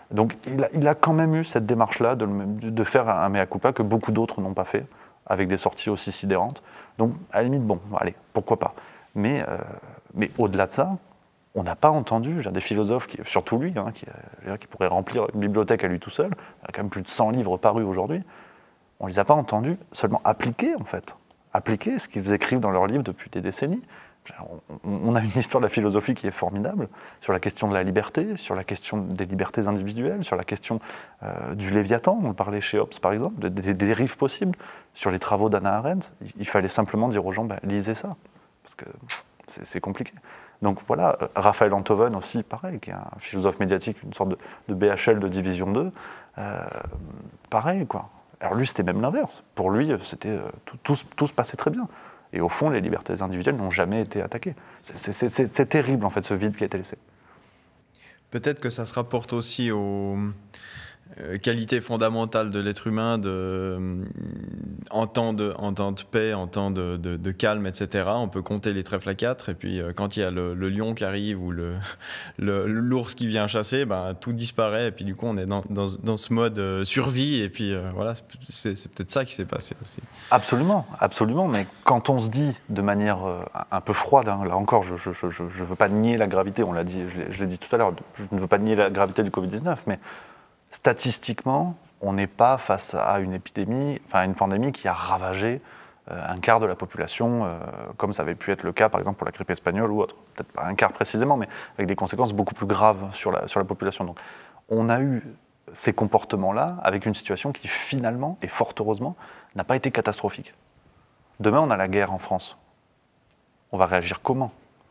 Donc il a quand même eu cette démarche-là de faire un mea culpa que beaucoup d'autres n'ont pas fait, avec des sorties aussi sidérantes. Donc à la limite, bon, allez, pourquoi pas. Mais au-delà de ça, on n'a pas entendu des philosophes, surtout lui, qui pourrait remplir une bibliothèque à lui tout seul, il y a quand même plus de 100 livres parus aujourd'hui, on ne les a pas entendus seulement appliquer, en fait. Appliquer ce qu'ils écrivent dans leurs livres depuis des décennies. On a une histoire de la philosophie qui est formidable, sur la question de la liberté, sur la question des libertés individuelles, sur la question du Léviathan, on le parlait chez Hobbes par exemple, des dérives possibles, sur les travaux d'Hannah Arendt. Il fallait simplement dire aux gens, lisez ça, parce que c'est compliqué. Donc voilà, Raphaël Enthoven aussi, pareil, qui est un philosophe médiatique, une sorte de BHL de division 2, pareil, quoi. Alors lui, c'était même l'inverse. Pour lui, tout se passait très bien. Et au fond, les libertés individuelles n'ont jamais été attaquées. C'est terrible, en fait, ce vide qui a été laissé. Peut-être que ça se rapporte aussi aux qualités fondamentales de l'être humain, en temps de paix, en temps de calme, etc. On peut compter les trèfles à 4, et puis quand il y a le lion qui arrive ou l'ours qui vient chasser, tout disparaît, et puis du coup on est dans ce mode survie, et puis voilà, c'est peut-être ça qui s'est passé aussi. Absolument, absolument, mais quand on se dit de manière un peu froide, là encore, je ne veux pas nier la gravité, on l'a dit, je l'ai dit tout à l'heure, je ne veux pas nier la gravité du Covid-19, mais statistiquement, on n'est pas face à une épidémie, enfin une pandémie qui a ravagé un quart de la population, comme ça avait pu être le cas par exemple pour la grippe espagnole ou autre. Peut-être pas un quart précisément, mais avec des conséquences beaucoup plus graves sur la population. Donc on a eu ces comportements-là avec une situation qui finalement, et fort heureusement, n'a pas été catastrophique. Demain, on a la guerre en France. On va réagir comment ?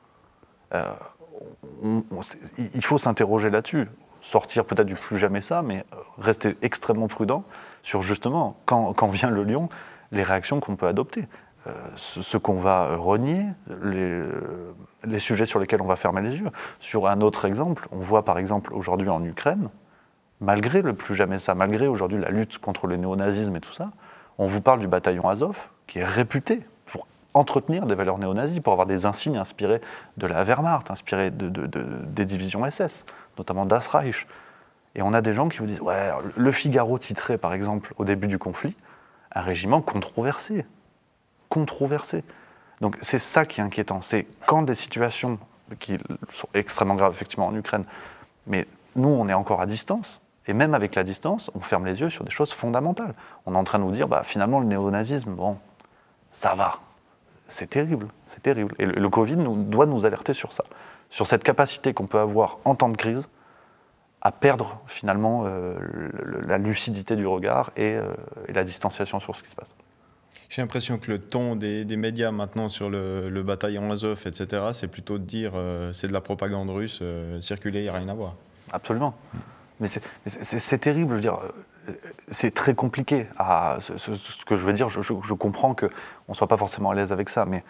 Il faut s'interroger là-dessus. Sortir peut-être du plus jamais ça, mais rester extrêmement prudent sur justement, quand vient le lion, les réactions qu'on peut adopter. Ce qu'on va renier, les sujets sur lesquels on va fermer les yeux. Sur un autre exemple, on voit par exemple aujourd'hui en Ukraine, malgré le plus jamais ça, malgré aujourd'hui la lutte contre le néonazisme et tout ça, on vous parle du bataillon Azov, qui est réputé pour entretenir des valeurs néo-nazis, pour avoir des insignes inspirés de la Wehrmacht, inspirés des divisions SS, notamment Das Reich. Et on a des gens qui vous disent, ouais, le Figaro titrait par exemple au début du conflit, un régiment controversé. Controversé. Donc c'est ça qui est inquiétant, c'est quand des situations qui sont extrêmement graves effectivement en Ukraine, mais nous on est encore à distance, et même avec la distance, on ferme les yeux sur des choses fondamentales. On est en train de nous dire, finalement le néonazisme, bon, ça va. C'est terrible, c'est terrible. Et le Covid doit nous alerter sur ça, sur cette capacité qu'on peut avoir en temps de crise à perdre finalement la lucidité du regard et la distanciation sur ce qui se passe. J'ai l'impression que le ton des médias maintenant sur le bataillon Azov, etc., c'est plutôt de dire c'est de la propagande russe, circuler, il n'y a rien à voir. Absolument. Mais c'est terrible, je veux dire, c'est très compliqué. Ce que je veux dire, je comprends qu'on ne soit pas forcément à l'aise avec ça, mais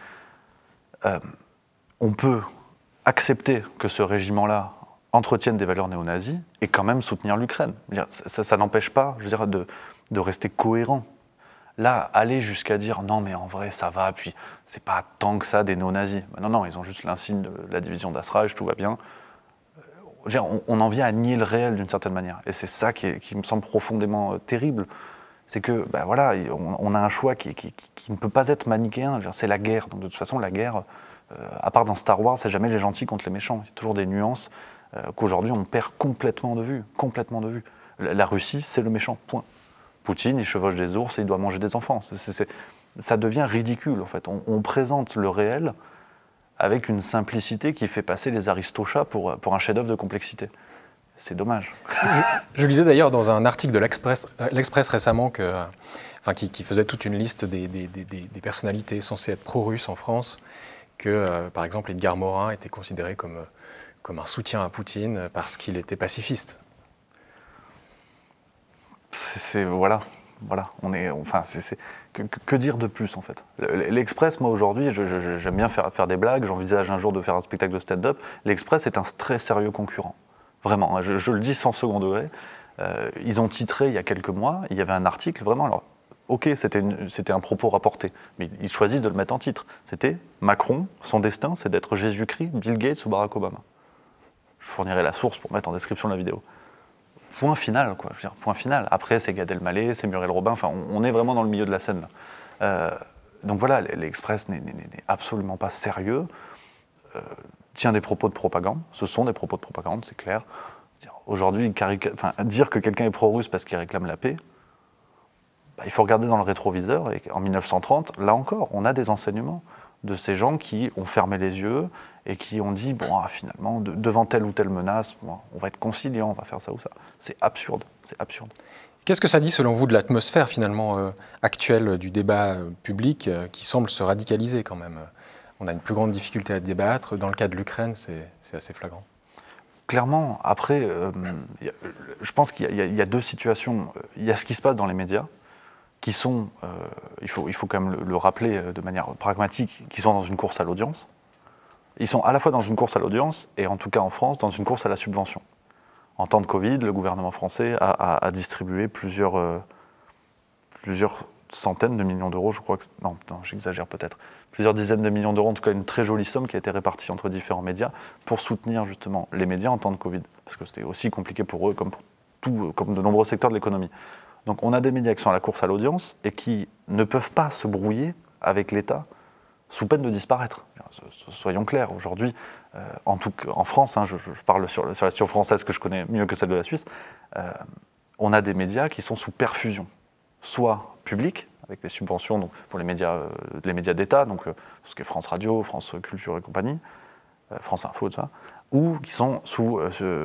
on peut accepter que ce régiment-là entretienne des valeurs néo-nazis et quand même soutenir l'Ukraine. Ça n'empêche pas, je veux dire, de rester cohérent. Là, aller jusqu'à dire non, mais en vrai, ça va, puis c'est pas tant que ça des néo-nazis. Non, ils ont juste l'insigne de la division Das Reich, tout va bien. On en vient à nier le réel d'une certaine manière. Et c'est ça qui me semble profondément terrible. C'est que, voilà, on a un choix qui ne peut pas être manichéen. C'est la guerre. Donc de toute façon, la guerre, à part dans Star Wars, c'est jamais les gentils contre les méchants. Il y a toujours des nuances qu'aujourd'hui on perd complètement de vue. Complètement de vue. La Russie, c'est le méchant, point. Poutine, il chevauche des ours et il doit manger des enfants. Ça devient ridicule, en fait. On présente le réel avec une simplicité qui fait passer les Aristochats pour un chef-d'œuvre de complexité. C'est dommage. Je lisais d'ailleurs dans un article de l'Express récemment qui faisait toute une liste des personnalités censées être pro-russes en France, que par exemple Edgar Morin était considéré comme un soutien à Poutine parce qu'il était pacifiste. Voilà. Que dire de plus en fait ? L'Express, moi aujourd'hui, j'aime bien faire des blagues, j'envisage un jour de faire un spectacle de stand-up. L'Express est un très sérieux concurrent. Vraiment, je le dis sans second degré. Ils ont titré il y a quelques mois, il y avait un article, vraiment, alors, ok, c'était un propos rapporté, mais ils choisissent de le mettre en titre. C'était Macron, son destin, c'est d'être Jésus-Christ, Bill Gates ou Barack Obama. Je fournirai la source pour mettre en description de la vidéo. point final, quoi. Je veux dire, point final. Après, c'est Gad Elmaleh, c'est Muriel Robin, enfin, on est vraiment dans le milieu de la scène. Donc voilà, l'Express n'est absolument pas sérieux, tient des propos de propagande, ce sont des propos de propagande, c'est clair. Aujourd'hui, dire que quelqu'un est pro-russe parce qu'il réclame la paix, il faut regarder dans le rétroviseur, et en 1930, là encore, on a des enseignements de ces gens qui ont fermé les yeux et qui ont dit, bon, finalement, devant telle ou telle menace, bon, on va être conciliant, on va faire ça ou ça. C'est absurde, c'est absurde. Qu'est-ce que ça dit, selon vous, de l'atmosphère, finalement, actuelle du débat public qui semble se radicaliser, quand même? On a une plus grande difficulté à débattre. Dans le cas de l'Ukraine, c'est assez flagrant. Clairement, après, je pense qu'il y a deux situations. Il y a ce qui se passe dans les médias, qui sont, il faut quand même le rappeler de manière pragmatique, qui sont dans une course à l'audience. Ils sont à la fois dans une course à l'audience, et en tout cas en France, dans une course à la subvention. En temps de Covid, le gouvernement français a distribué plusieurs centaines de millions d'euros, je crois que... Non, j'exagère peut-être. Plusieurs dizaines de millions d'euros, en tout cas une très jolie somme qui a été répartie entre différents médias pour soutenir justement les médias en temps de Covid. Parce que c'était aussi compliqué pour eux, comme de nombreux secteurs de l'économie. Donc on a des médias qui sont à la course à l'audience et qui ne peuvent pas se brouiller avec l'État sous peine de disparaître. Soyons clairs, aujourd'hui, en France, je parle sur la situation française que je connais mieux que celle de la Suisse, on a des médias qui sont sous perfusion, soit publics, avec les subventions donc, pour les médias d'État, donc ce qui est France Radio, France Culture et compagnie, France Info, tout ça, ou qui sont sous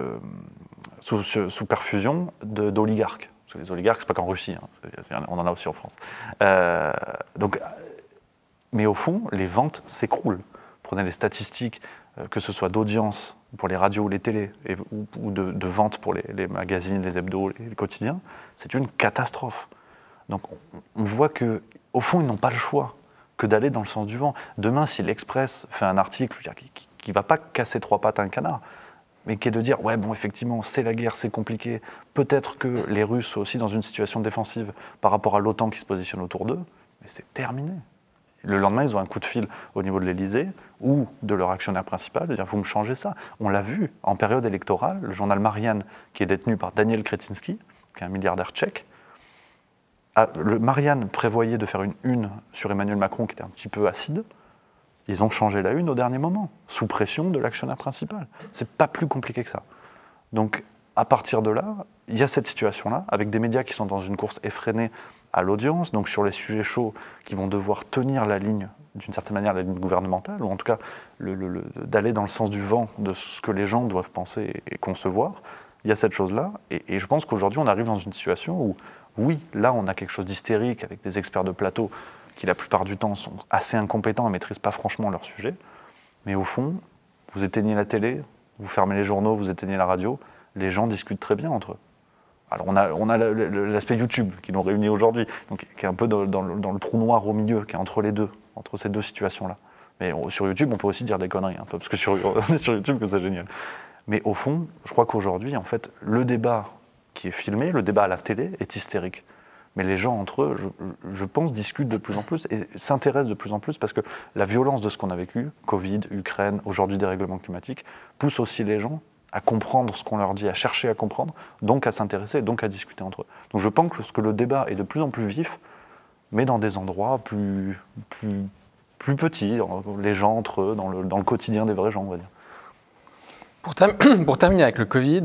perfusion d'oligarques. Parce que les oligarques, c'est pas qu'en Russie, on en a aussi en France. Mais au fond, les ventes s'écroulent. Prenez les statistiques, que ce soit d'audience pour les radios, les télés, ou de ventes pour les magazines, les hebdos, les quotidiens, c'est une catastrophe. Donc on voit qu'au fond, ils n'ont pas le choix que d'aller dans le sens du vent. Demain, si l'Express fait un article qui ne va pas casser trois pattes à un canard, mais qui est de dire, ouais, bon, effectivement, c'est la guerre, c'est compliqué, peut-être que les Russes sont aussi dans une situation défensive par rapport à l'OTAN qui se positionne autour d'eux, mais c'est terminé. Le lendemain, ils ont un coup de fil au niveau de l'Élysée ou de leur actionnaire principal, de dire, vous me changez ça. On l'a vu en période électorale, le journal Marianne, qui est détenu par Daniel Kretinsky, qui est un milliardaire tchèque, le Marianne prévoyait de faire une une sur Emmanuel Macron qui était un petit peu acide. Ils ont changé la une au dernier moment, sous pression de l'actionnaire principal. C'est pas plus compliqué que ça. Donc, à partir de là, il y a cette situation-là, avec des médias qui sont dans une course effrénée à l'audience, donc sur les sujets chauds, qui vont devoir tenir la ligne, d'une certaine manière, la ligne gouvernementale, ou en tout cas d'aller dans le sens du vent de ce que les gens doivent penser et concevoir. Il y a cette chose-là, et je pense qu'aujourd'hui, on arrive dans une situation où, oui, là, on a quelque chose d'hystérique, avec des experts de plateau qui, la plupart du temps, sont assez incompétents et ne maîtrisent pas franchement leur sujet, mais au fond, vous éteignez la télé, vous fermez les journaux, vous éteignez la radio, les gens discutent très bien entre eux. Alors on a l'aspect YouTube qui nous réunit aujourd'hui, donc qui est un peu dans le trou noir au milieu, qui est entre les deux, entre ces deux situations-là. Mais sur YouTube, on peut aussi dire des conneries, un peu, parce que on est sur YouTube que c'est génial. Mais au fond, je crois qu'aujourd'hui, en fait, le débat qui est filmé, le débat à la télé, est hystérique. Mais les gens entre eux, je pense, discutent de plus en plus et s'intéressent de plus en plus parce que la violence de ce qu'on a vécu, Covid, Ukraine, aujourd'hui dérèglement climatique, pousse aussi les gens à comprendre ce qu'on leur dit, à chercher à comprendre, donc à s'intéresser, donc à discuter entre eux. Donc je pense que le débat est de plus en plus vif, mais dans des endroits plus petits, les gens entre eux, dans le quotidien des vrais gens, on va dire. Pour terminer avec le Covid,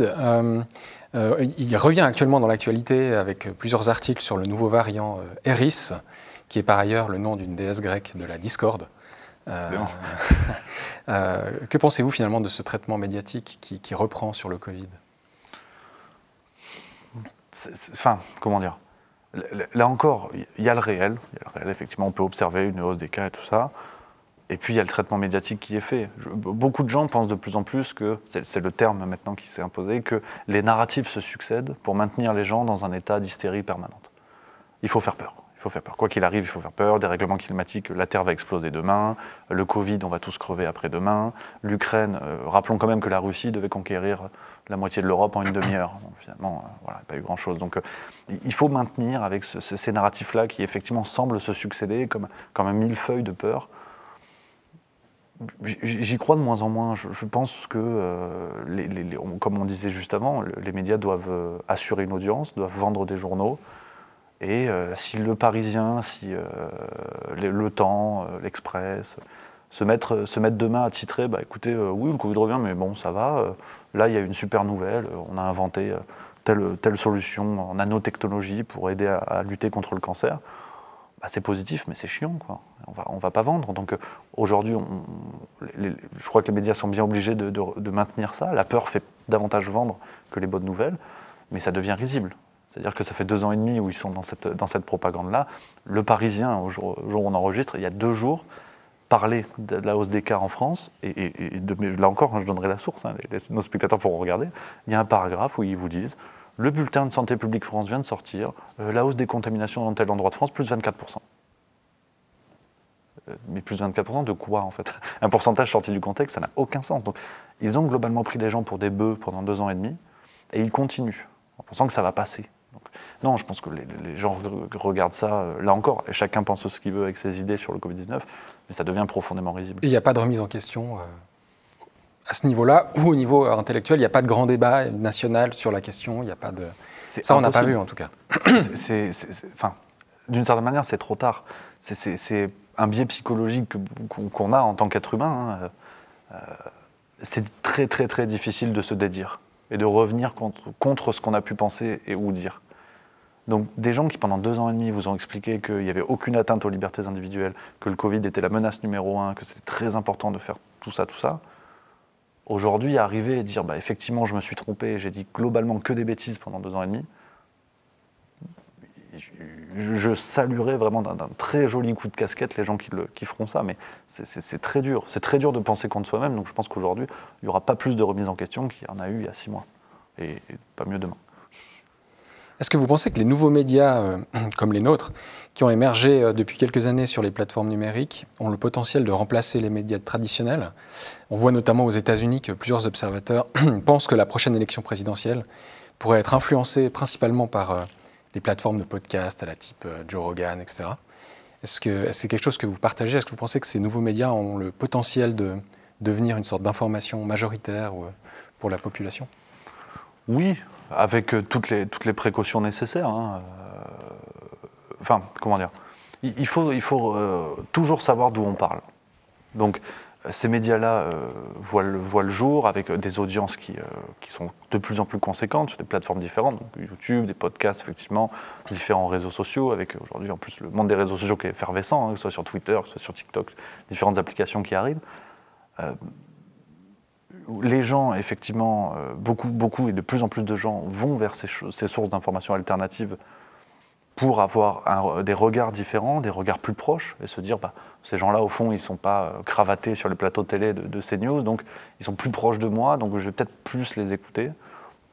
il revient actuellement dans l'actualité avec plusieurs articles sur le nouveau variant Eris, qui est par ailleurs le nom d'une déesse grecque de la discorde. Que pensez-vous finalement de ce traitement médiatique qui reprend sur le Covid? Comment dire? Là encore, il y a le réel. Effectivement, on peut observer une hausse des cas et tout ça. Et puis, il y a le traitement médiatique qui est fait. Beaucoup de gens pensent de plus en plus que, c'est le terme maintenant qui s'est imposé, que les narratifs se succèdent pour maintenir les gens dans un état d'hystérie permanente. Il faut faire peur. Il faut faire peur. Quoi qu'il arrive, il faut faire peur. Dérèglement climatique, la Terre va exploser demain. Le Covid, on va tous crever après-demain. L'Ukraine, rappelons quand même que la Russie devait conquérir la moitié de l'Europe en une demi-heure. Donc, finalement, voilà, il n'y a pas eu grand-chose. Donc il faut maintenir avec ces narratifs-là qui effectivement semblent se succéder comme un millefeuille de peur. J'y crois de moins en moins. Je pense que, comme on disait juste avant, les médias doivent assurer une audience, doivent vendre des journaux. Et si Le Parisien, si Le Temps, l'Express se mettent demain à titrer, écoutez, oui, le Covid revient, mais bon, ça va. Là, il y a une super nouvelle. On a inventé telle solution en nanotechnologie pour aider à lutter contre le cancer. C'est positif, mais c'est chiant, quoi. On va pas vendre. Donc aujourd'hui, je crois que les médias sont bien obligés de maintenir ça. La peur fait davantage vendre que les bonnes nouvelles, mais ça devient risible. C'est-à-dire que ça fait 2 ans et demi où ils sont dans cette propagande-là. Le Parisien, au jour où on enregistre, il y a 2 jours, parlait de la hausse des cas en France, là encore, je donnerai la source, nos spectateurs pourront regarder. Il y a un paragraphe où ils vous disent « Le bulletin de Santé publique France vient de sortir, la hausse des contaminations dans tel endroit de France, plus 24%. » Mais plus 24% de quoi, en fait? Un pourcentage sorti du contexte, ça n'a aucun sens. Donc, ils ont globalement pris les gens pour des bœufs pendant 2 ans et demi, et ils continuent, en pensant que ça va passer. Donc, non, je pense que les gens regardent ça, là encore, et chacun pense ce qu'il veut avec ses idées sur le Covid-19, mais ça devient profondément risible. Il n'y a pas de remise en question à ce niveau-là, ou au niveau intellectuel, il n'y a pas de grand débat national sur la question, il n'y a pas de... Ça, on n'a pas vu, en tout cas. D'une certaine manière, c'est trop tard. C'est un biais psychologique qu'on a en tant qu'être humain. C'est très, très, très difficile de se dédire et de revenir contre ce qu'on a pu penser ou dire. Donc des gens qui pendant 2 ans et demi vous ont expliqué qu'il n'y avait aucune atteinte aux libertés individuelles, que le Covid était la menace numéro 1, que c'était très important de faire tout ça, aujourd'hui arriver et dire effectivement je me suis trompé, j'ai dit globalement que des bêtises pendant 2 ans et demi, je saluerais vraiment d'un très joli coup de casquette les gens qui feront ça, mais c'est très dur. C'est très dur de penser contre soi-même, donc je pense qu'aujourd'hui, il n'y aura pas plus de remise en question qu'il y en a eu il y a 6 mois, et pas mieux demain. Est-ce que vous pensez que les nouveaux médias, comme les nôtres, qui ont émergé depuis quelques années sur les plateformes numériques, ont le potentiel de remplacer les médias traditionnels? On voit notamment aux États-Unis que plusieurs observateurs pensent que la prochaine élection présidentielle pourrait être influencée principalement par les plateformes de podcast à la type Joe Rogan, etc. Est-ce que c'est quelque chose que vous partagez? Est-ce que vous pensez que ces nouveaux médias ont le potentiel de devenir une sorte d'information majoritaire pour la population? Oui, avec toutes les précautions nécessaires. Enfin, comment dire, il faut toujours savoir d'où on parle. Donc, ces médias-là voient le jour avec des audiences qui sont de plus en plus conséquentes sur des plateformes différentes, donc YouTube, des podcasts, effectivement, différents réseaux sociaux, avec aujourd'hui en plus le monde des réseaux sociaux qui est effervescent, que ce soit sur Twitter, que ce soit sur TikTok, différentes applications qui arrivent. Les gens, effectivement, beaucoup et de plus en plus de gens vont vers ces sources d'informations alternatives pour avoir des regards différents, des regards plus proches, et se dire, ces gens-là, au fond, ils ne sont pas cravatés sur les plateaux de télé de CNews, donc ils sont plus proches de moi, donc je vais peut-être plus les écouter. D'accord ?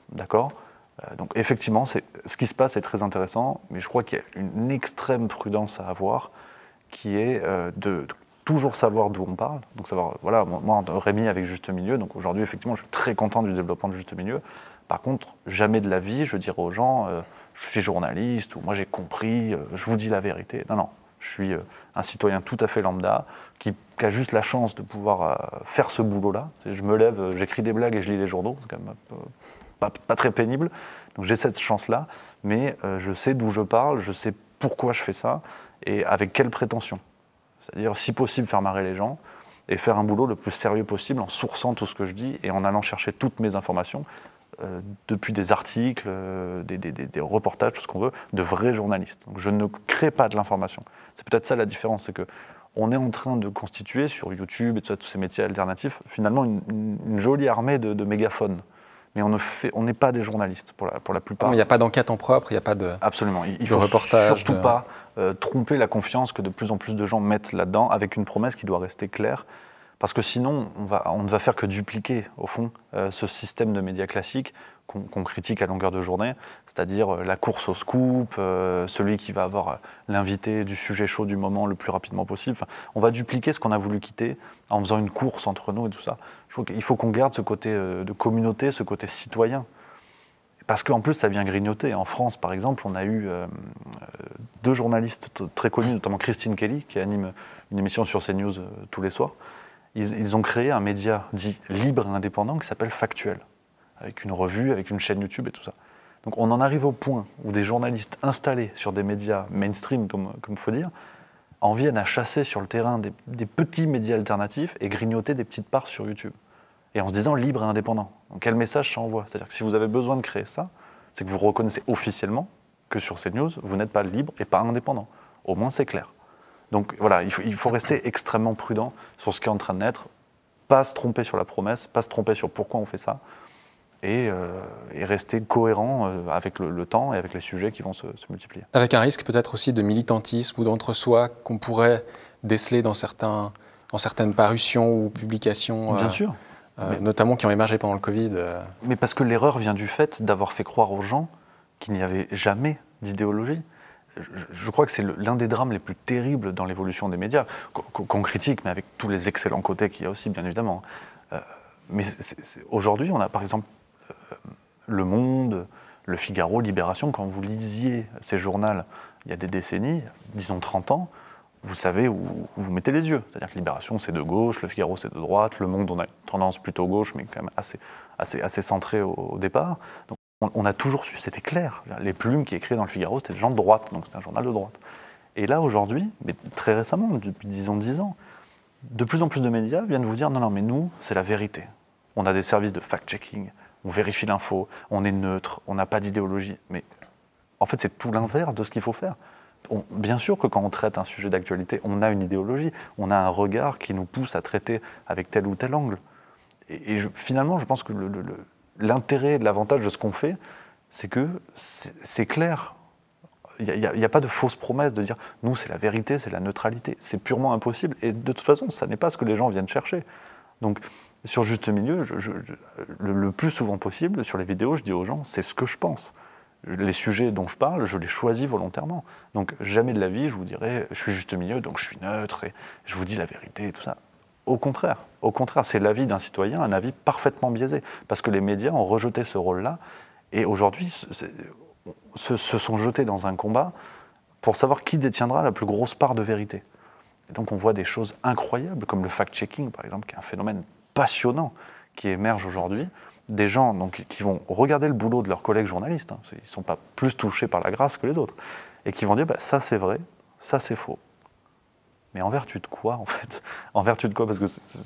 Donc effectivement, ce qui se passe est très intéressant, mais je crois qu'il y a une extrême prudence à avoir, qui est de toujours savoir d'où on parle. Donc savoir, voilà, moi, Rémi avec Juste Milieu, donc aujourd'hui, effectivement, je suis très content du développement de Juste Milieu. Par contre, jamais de la vie, je dirais aux gens, je suis journaliste, ou moi j'ai compris, je vous dis la vérité. Non, je suis un citoyen tout à fait lambda, qui a juste la chance de pouvoir faire ce boulot-là. Je me lève, j'écris des blagues et je lis les journaux, c'est quand même pas très pénible. Donc j'ai cette chance-là, mais je sais d'où je parle, je sais pourquoi je fais ça, et avec quelle prétention. C'est-à-dire, si possible, faire marrer les gens, et faire un boulot le plus sérieux possible en sourçant tout ce que je dis, et en allant chercher toutes mes informations, depuis des articles, des reportages, tout ce qu'on veut, de vrais journalistes. Donc je ne crée pas de l'information. C'est peut-être ça la différence, c'est qu'on est en train de constituer sur YouTube et tous ces métiers alternatifs, finalement une jolie armée de mégaphones. Mais on n'est pas des journalistes pour la plupart. Il n'y a pas d'enquête en propre, il n'y a pas de Absolument. Il de faut reportage. Surtout pas tromper la confiance que de plus en plus de gens mettent là-dedans, avec une promesse qui doit rester claire. Parce que sinon, on ne va faire que dupliquer, au fond, ce système de médias classiques qu'on critique à longueur de journée, c'est-à-dire la course au scoop, celui qui va avoir l'invité du sujet chaud du moment le plus rapidement possible. Enfin, on va dupliquer ce qu'on a voulu quitter en faisant une course entre nous et tout ça. Je trouve qu'il faut qu'on garde ce côté de communauté, ce côté citoyen. Parce qu'en plus, ça vient grignoter. En France, par exemple, on a eu 2 journalistes très connus, notamment Christine Kelly, qui anime une émission sur CNews tous les soirs, Ils ont créé un média dit libre et indépendant qui s'appelle Factuel, avec une revue, avec une chaîne YouTube et tout ça. Donc on en arrive au point où des journalistes installés sur des médias mainstream, comme il faut dire, en viennent à chasser sur le terrain des petits médias alternatifs et grignoter des petites parts sur YouTube. Et en se disant libre et indépendant. Donc quel message ça envoie? C'est-à-dire que si vous avez besoin de créer ça, c'est que vous reconnaissez officiellement que sur CNews, vous n'êtes pas libre et pas indépendant. Au moins c'est clair. Donc voilà, il faut rester extrêmement prudent sur ce qui est en train de naître, pas se tromper sur la promesse, pas se tromper sur pourquoi on fait ça, et rester cohérent avec le temps et avec les sujets qui vont se multiplier. Avec un risque peut-être aussi de militantisme ou d'entre-soi qu'on pourrait déceler dans certaines parutions ou publications. Bien sûr. Notamment qui ont émergé pendant le Covid. Mais parce que l'erreur vient du fait d'avoir fait croire aux gens qu'il n'y avait jamais d'idéologie. Je crois que c'est l'un des drames les plus terribles dans l'évolution des médias, qu'on critique, mais avec tous les excellents côtés qu'il y a aussi, bien évidemment. Mais aujourd'hui, on a par exemple Le Monde, Le Figaro, Libération. Quand vous lisiez ces journaux il y a des décennies, disons 30 ans, vous savez où vous mettez les yeux. C'est-à-dire que Libération, c'est de gauche, Le Figaro, c'est de droite, Le Monde, on a une tendance plutôt gauche, mais quand même assez centrée au départ. Donc, on a toujours su, c'était clair. Les plumes qui écrivaient dans Le Figaro, c'était des gens de droite, donc c'était un journal de droite. Et là, aujourd'hui, mais très récemment, depuis disons 10 ans, de plus en plus de médias viennent vous dire non, mais nous, c'est la vérité. On a des services de fact-checking, on vérifie l'info, on est neutre, on n'a pas d'idéologie. Mais en fait, c'est tout l'inverse de ce qu'il faut faire. Bien sûr que quand on traite un sujet d'actualité, on a une idéologie, on a un regard qui nous pousse à traiter avec tel ou tel angle. Finalement, je pense que l'intérêt, l'avantage de ce qu'on fait, c'est que c'est clair. Il n'y a pas de fausse promesse de dire « nous, c'est la vérité, c'est la neutralité ». C'est purement impossible. Et de toute façon, ça n'est pas ce que les gens viennent chercher. Donc, sur Juste Milieu, le plus souvent possible, sur les vidéos, je dis aux gens « c'est ce que je pense ». Les sujets dont je parle, je les choisis volontairement. Donc jamais de la vie, je vous dirais, je suis juste milieu, donc je suis neutre et je vous dis la vérité et tout ça. Au contraire, c'est l'avis d'un citoyen, un avis parfaitement biaisé. Parce que les médias ont rejeté ce rôle-là et aujourd'hui se sont jetés dans un combat pour savoir qui détiendra la plus grosse part de vérité. Et donc on voit des choses incroyables, comme le fact-checking par exemple, qui est un phénomène passionnant qui émerge aujourd'hui. Des gens donc, qui vont regarder le boulot de leurs collègues journalistes, ils ne sont pas plus touchés par la grâce que les autres, et qui vont dire ça c'est vrai, ça c'est faux. Mais en vertu de quoi en fait? En vertu de quoi? Parce que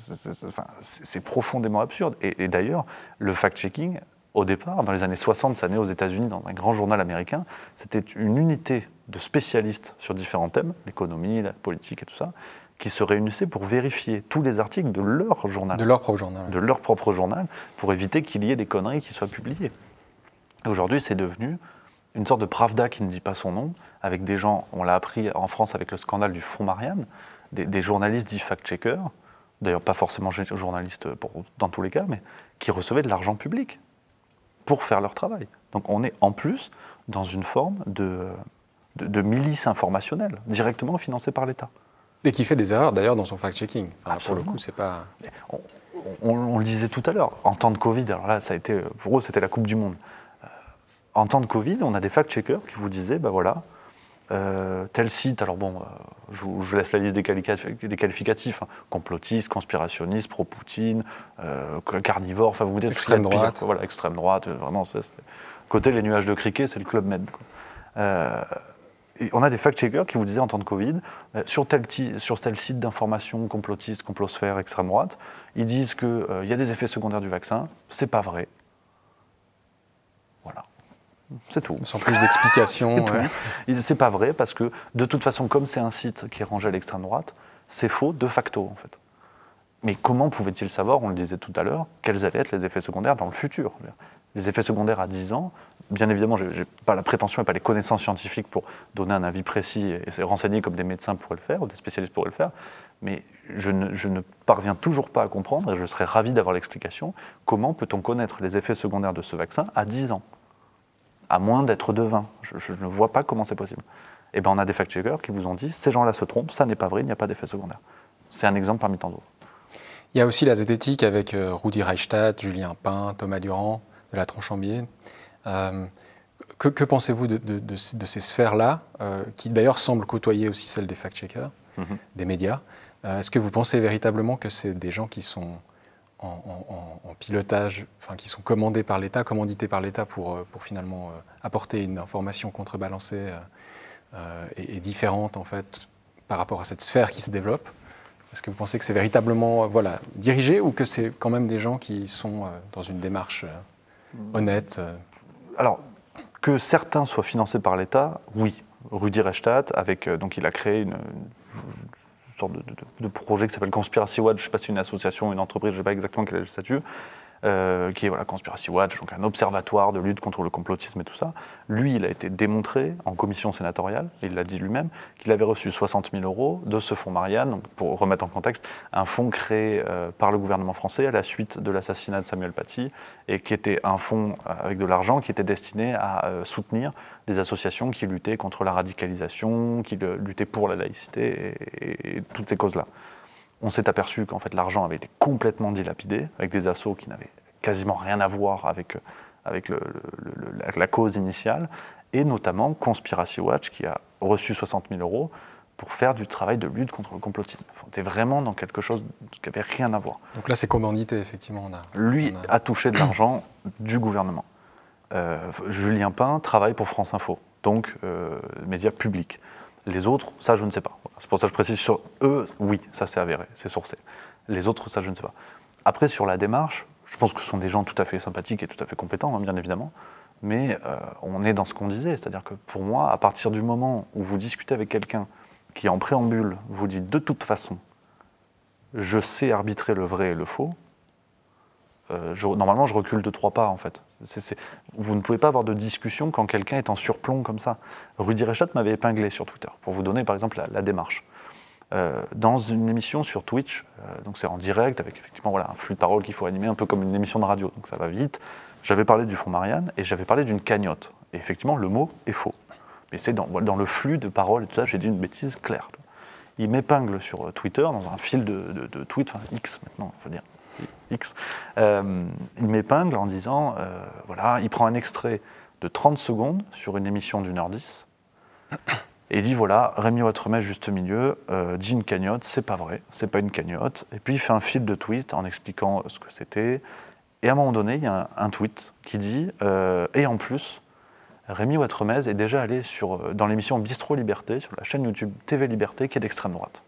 c'est profondément absurde. Et d'ailleurs, le fact-checking, au départ, dans les années 60, ça naît aux États-Unis, dans un grand journal américain, c'était une unité de spécialistes sur différents thèmes, l'économie, la politique et tout ça, qui se réunissaient pour vérifier tous les articles de leur journal. De leur propre journal. De leur propre journal, pour éviter qu'il y ait des conneries qui soient publiées. Et aujourd'hui, c'est devenu une sorte de Pravda qui ne dit pas son nom, avec des gens, on l'a appris en France avec le scandale du Fonds Marianne, des journalistes dits fact-checkers, d'ailleurs pas forcément journalistes dans tous les cas, mais qui recevaient de l'argent public pour faire leur travail. Donc on est en plus dans une forme de milice informationnelle, directement financée par l'État. Et qui fait des erreurs d'ailleurs dans son fact-checking. Pour le coup, c'est pas. On le disait tout à l'heure, en temps de Covid, alors là, ça a été, pour eux, c'était la Coupe du Monde. En temps de Covid, on a des fact-checkers qui vous disaient, voilà, tel site, alors bon, je laisse la liste des qualificatifs, hein, complotiste, conspirationniste, pro-Poutine, carnivore, enfin vous me dites... Extrême droite. Voilà, extrême droite, vraiment, côté les nuages de criquet, c'est le Club Med. Et on a des fact-checkers qui vous disaient en temps de Covid, sur tel site d'information complotiste, complosphère, extrême droite, ils disent qu'il y a des effets secondaires du vaccin, c'est pas vrai. Voilà. C'est tout. Sans plus d'explications. C'est pas vrai parce que, de toute façon, comme c'est un site qui est rangé à l'extrême droite, c'est faux de facto, en fait. Mais comment pouvait-il savoir, on le disait tout à l'heure, quels allaient être les effets secondaires dans le futur? Les effets secondaires à 10 ans, bien évidemment, je n'ai pas la prétention et pas les connaissances scientifiques pour donner un avis précis et se renseigner comme des médecins pourraient le faire, ou des spécialistes pourraient le faire, mais je ne parviens toujours pas à comprendre, et je serais ravi d'avoir l'explication, comment peut-on connaître les effets secondaires de ce vaccin à 10 ans, à moins d'être devin. Je ne vois pas comment c'est possible. Et bien on a des fact-checkers qui vous ont dit, ces gens-là se trompent, ça n'est pas vrai, il n'y a pas d'effet secondaire. C'est un exemple parmi tant d'autres. Il y a aussi la zététique avec Rudi Reichstadt, Julien Pain, Thomas Durand, de la Tronchambier. Que pensez-vous de ces sphères-là, qui d'ailleurs semblent côtoyer aussi celles des fact-checkers, des médias, Est-ce que vous pensez véritablement que c'est des gens qui sont en pilotage, enfin qui sont commandés par l'État, commandités par l'État pour finalement apporter une information contrebalancée et différente en fait par rapport à cette sphère qui se développe? Est-ce que vous pensez que c'est véritablement dirigé ou que c'est quand même des gens qui sont dans une démarche honnête? Alors, que certains soient financés par l'État, oui. Rudi Reichstadt, donc il a créé une sorte de projet qui s'appelle Conspiracy Watch. Je ne sais pas si c'est une association, une entreprise, je ne sais pas exactement quel est le statut. Qui est Conspiracy Watch, donc un observatoire de lutte contre le complotisme et tout ça. Lui, il a été démontré en commission sénatoriale, il l'a dit lui-même, qu'il avait reçu 60 000 € de ce fonds Marianne, donc pour remettre en contexte, un fonds créé par le gouvernement français à la suite de l'assassinat de Samuel Paty, et qui était un fonds avec de l'argent qui était destiné à soutenir des associations qui luttaient contre la radicalisation, qui luttaient pour la laïcité et toutes ces causes-là. On s'est aperçu qu'en fait l'argent avait été complètement dilapidé, avec des assos qui n'avaient quasiment rien à voir avec la cause initiale, et notamment Conspiracy Watch qui a reçu 60 000 € pour faire du travail de lutte contre le complotisme. On était vraiment dans quelque chose qui n'avait rien à voir. Donc là c'est commandité effectivement. Lui a touché de l'argent du gouvernement. Julien Pain travaille pour France Info, donc média public. Les autres, ça je ne sais pas. C'est pour ça que je précise sur eux, oui, ça c'est avéré, c'est sourcé. Les autres, ça je ne sais pas. Après, sur la démarche, je pense que ce sont des gens tout à fait sympathiques et tout à fait compétents, hein, bien évidemment, mais on est dans ce qu'on disait, c'est-à-dire que pour moi, à partir du moment où vous discutez avec quelqu'un qui en préambule vous dit de toute façon, je sais arbitrer le vrai et le faux, normalement je recule de 3 pas en fait. Vous ne pouvez pas avoir de discussion quand quelqu'un est en surplomb comme ça. Rudi Reichstadt m'avait épinglé sur Twitter, pour vous donner par exemple la démarche. Dans une émission sur Twitch, donc c'est en direct avec effectivement un flux de paroles qu'il faut animer un peu comme une émission de radio, donc ça va vite. J'avais parlé du fonds Marianne et j'avais parlé d'une cagnotte. Et effectivement le mot est faux. Mais c'est dans le flux de paroles et tout ça, j'ai dit une bêtise claire. Il m'épingle sur Twitter, dans un fil de tweets, enfin X maintenant, il faut dire. X, il m'épingle en disant, il prend un extrait de 30 secondes sur une émission d'1h10 et il dit Rémi Wautremer, juste milieu, dit une cagnotte, c'est pas vrai, c'est pas une cagnotte. Et puis il fait un fil de tweets en expliquant ce que c'était. Et à un moment donné, il y a un tweet qui dit, et en plus, Rémi Wautremer est déjà allé dans l'émission Bistro Liberté, sur la chaîne YouTube TV Liberté, qui est d'extrême droite.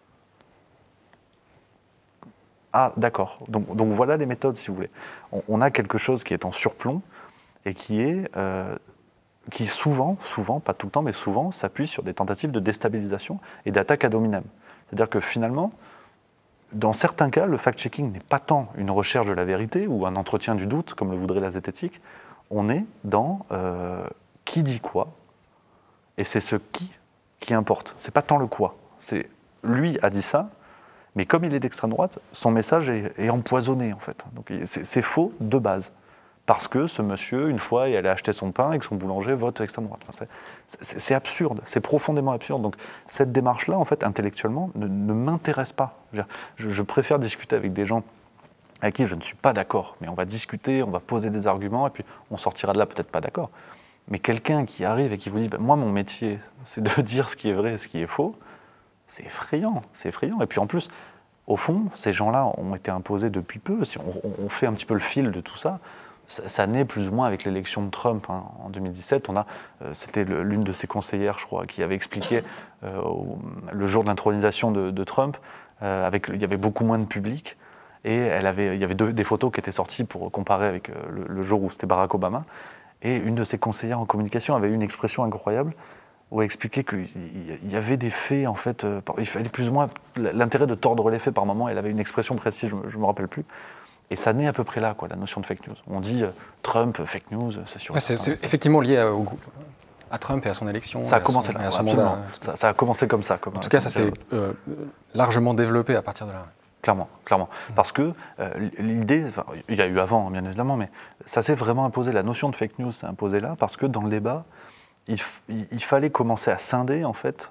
Ah, d'accord. Donc voilà les méthodes, si vous voulez. On a quelque chose qui est en surplomb et qui souvent, pas tout le temps, mais souvent, s'appuie sur des tentatives de déstabilisation et d'attaque ad hominem. C'est-à-dire que finalement, dans certains cas, le fact-checking n'est pas tant une recherche de la vérité ou un entretien du doute, comme le voudrait la zététique. On est dans qui dit quoi, et c'est ce qui importe. C'est pas tant le quoi. C'est lui a dit ça. Mais comme il est d'extrême droite, son message est empoisonné, en fait. Donc c'est faux de base. Parce que ce monsieur, une fois, est allé acheter son pain et que son boulanger vote extrême droite. Enfin, c'est absurde, c'est profondément absurde. Donc cette démarche-là, en fait, intellectuellement, ne m'intéresse pas. Je préfère discuter avec des gens avec qui je ne suis pas d'accord. Mais on va discuter, on va poser des arguments, et puis on sortira de là peut-être pas d'accord. Mais quelqu'un qui arrive et qui vous dit moi, mon métier, c'est de dire ce qui est vrai et ce qui est faux, c'est effrayant, c'est effrayant. Et puis en plus, au fond, ces gens-là ont été imposés depuis peu. Si on fait un petit peu le fil de tout ça, ça naît plus ou moins avec l'élection de Trump. Hein. En 2017, c'était l'une de ses conseillères, je crois, qui avait expliqué le jour de l'intronisation de Trump, il y avait beaucoup moins de public, et il y avait des photos qui étaient sorties pour comparer avec le jour où c'était Barack Obama. Et une de ses conseillères en communication avait eu une expression incroyable, où elle expliquait qu'il y avait des faits, en fait, il fallait plus ou moins l'intérêt de tordre les faits par moment. Elle avait une expression précise, je ne me rappelle plus. Et ça naît à peu près là, la notion de fake news. On dit Trump, fake news, c'est sûr. C'est effectivement lié à Trump et à son élection. Ça a commencé là, absolument. Ça a commencé comme ça. En tout cas, ça s'est largement développé à partir de là. Clairement. Parce que l'idée, il y a eu avant, bien évidemment, mais ça s'est vraiment imposé. La notion de fake news s'est imposée là, parce que dans le débat, il fallait commencer à scinder, en fait,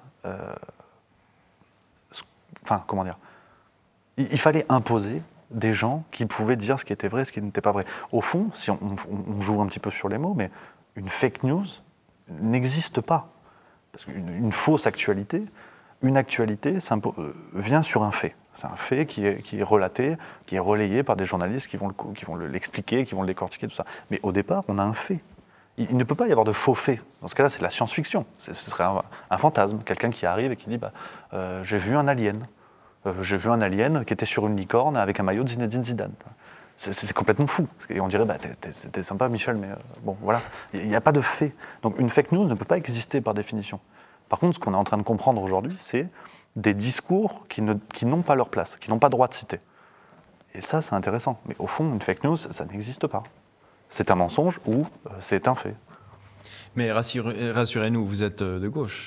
il fallait imposer des gens qui pouvaient dire ce qui était vrai et ce qui n'était pas vrai. Au fond, si on joue un petit peu sur les mots, mais une fake news n'existe pas. Parce qu'une fausse actualité, une actualité vient sur un fait. C'est un fait qui est relaté, qui est relayé par des journalistes qui vont l'expliquer, qui vont le décortiquer, tout ça. Mais au départ, on a un fait. Il ne peut pas y avoir de faux faits. Dans ce cas-là, c'est de la science-fiction. Ce serait un fantasme. Quelqu'un qui arrive et qui dit j'ai vu un alien. J'ai vu un alien qui était sur une licorne avec un maillot de Zinedine Zidane. C'est complètement fou. Et on dirait t'es sympa, Michel, mais bon, voilà. Il n'y a pas de fait. Donc une fake news ne peut pas exister par définition. Par contre, ce qu'on est en train de comprendre aujourd'hui, c'est des discours qui n'ont pas leur place, qui n'ont pas droit de citer. Et ça, c'est intéressant. Mais au fond, une fake news, ça n'existe pas. C'est un mensonge ou c'est un fait. Mais rassurez-nous, vous êtes de gauche.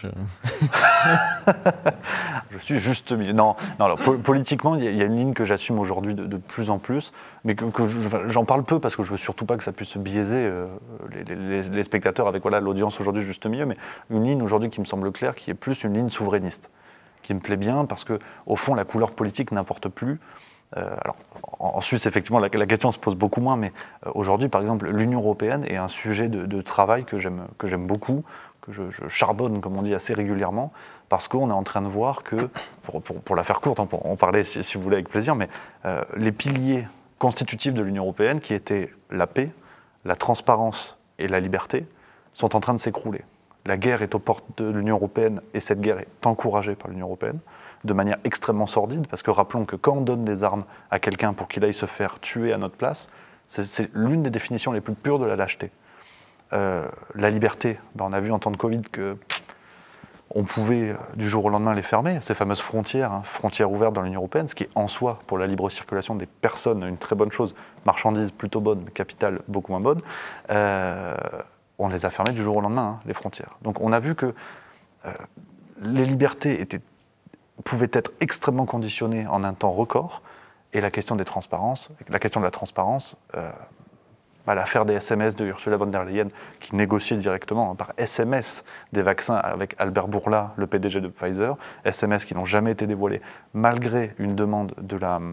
Je suis juste milieu. Non, alors, politiquement, il y a une ligne que j'assume aujourd'hui de plus en plus, mais que j'en parle peu parce que je veux surtout pas que ça puisse biaiser les spectateurs avec l'audience aujourd'hui juste milieu, mais une ligne aujourd'hui qui me semble claire, qui est plus une ligne souverainiste, qui me plaît bien parce que au fond, la couleur politique n'importe plus. Alors, en Suisse, effectivement, la question se pose beaucoup moins, mais aujourd'hui, par exemple, l'Union européenne est un sujet de travail que j'aime beaucoup, que je charbonne, comme on dit, assez régulièrement, parce qu'on est en train de voir que, pour la faire courte, on peut en parler si vous voulez avec plaisir, mais les piliers constitutifs de l'Union européenne, qui étaient la paix, la transparence et la liberté, sont en train de s'écrouler. La guerre est aux portes de l'Union européenne, et cette guerre est encouragée par l'Union européenne, de manière extrêmement sordide, parce que rappelons que quand on donne des armes à quelqu'un pour qu'il aille se faire tuer à notre place, c'est l'une des définitions les plus pures de la lâcheté. La liberté, on a vu en temps de Covid qu'on pouvait du jour au lendemain les fermer, ces fameuses frontières, frontières ouvertes dans l'Union européenne, ce qui est en soi, pour la libre circulation des personnes, une très bonne chose, marchandises plutôt bonnes, mais capital beaucoup moins bonnes, on les a fermées du jour au lendemain, les frontières. Donc on a vu que les libertés pouvaient être extrêmement conditionnées en un temps record, et la question de la transparence, l'affaire des SMS de Ursula von der Leyen, qui négociait directement par SMS des vaccins avec Albert Bourla, le PDG de Pfizer, SMS qui n'ont jamais été dévoilés, malgré une demande de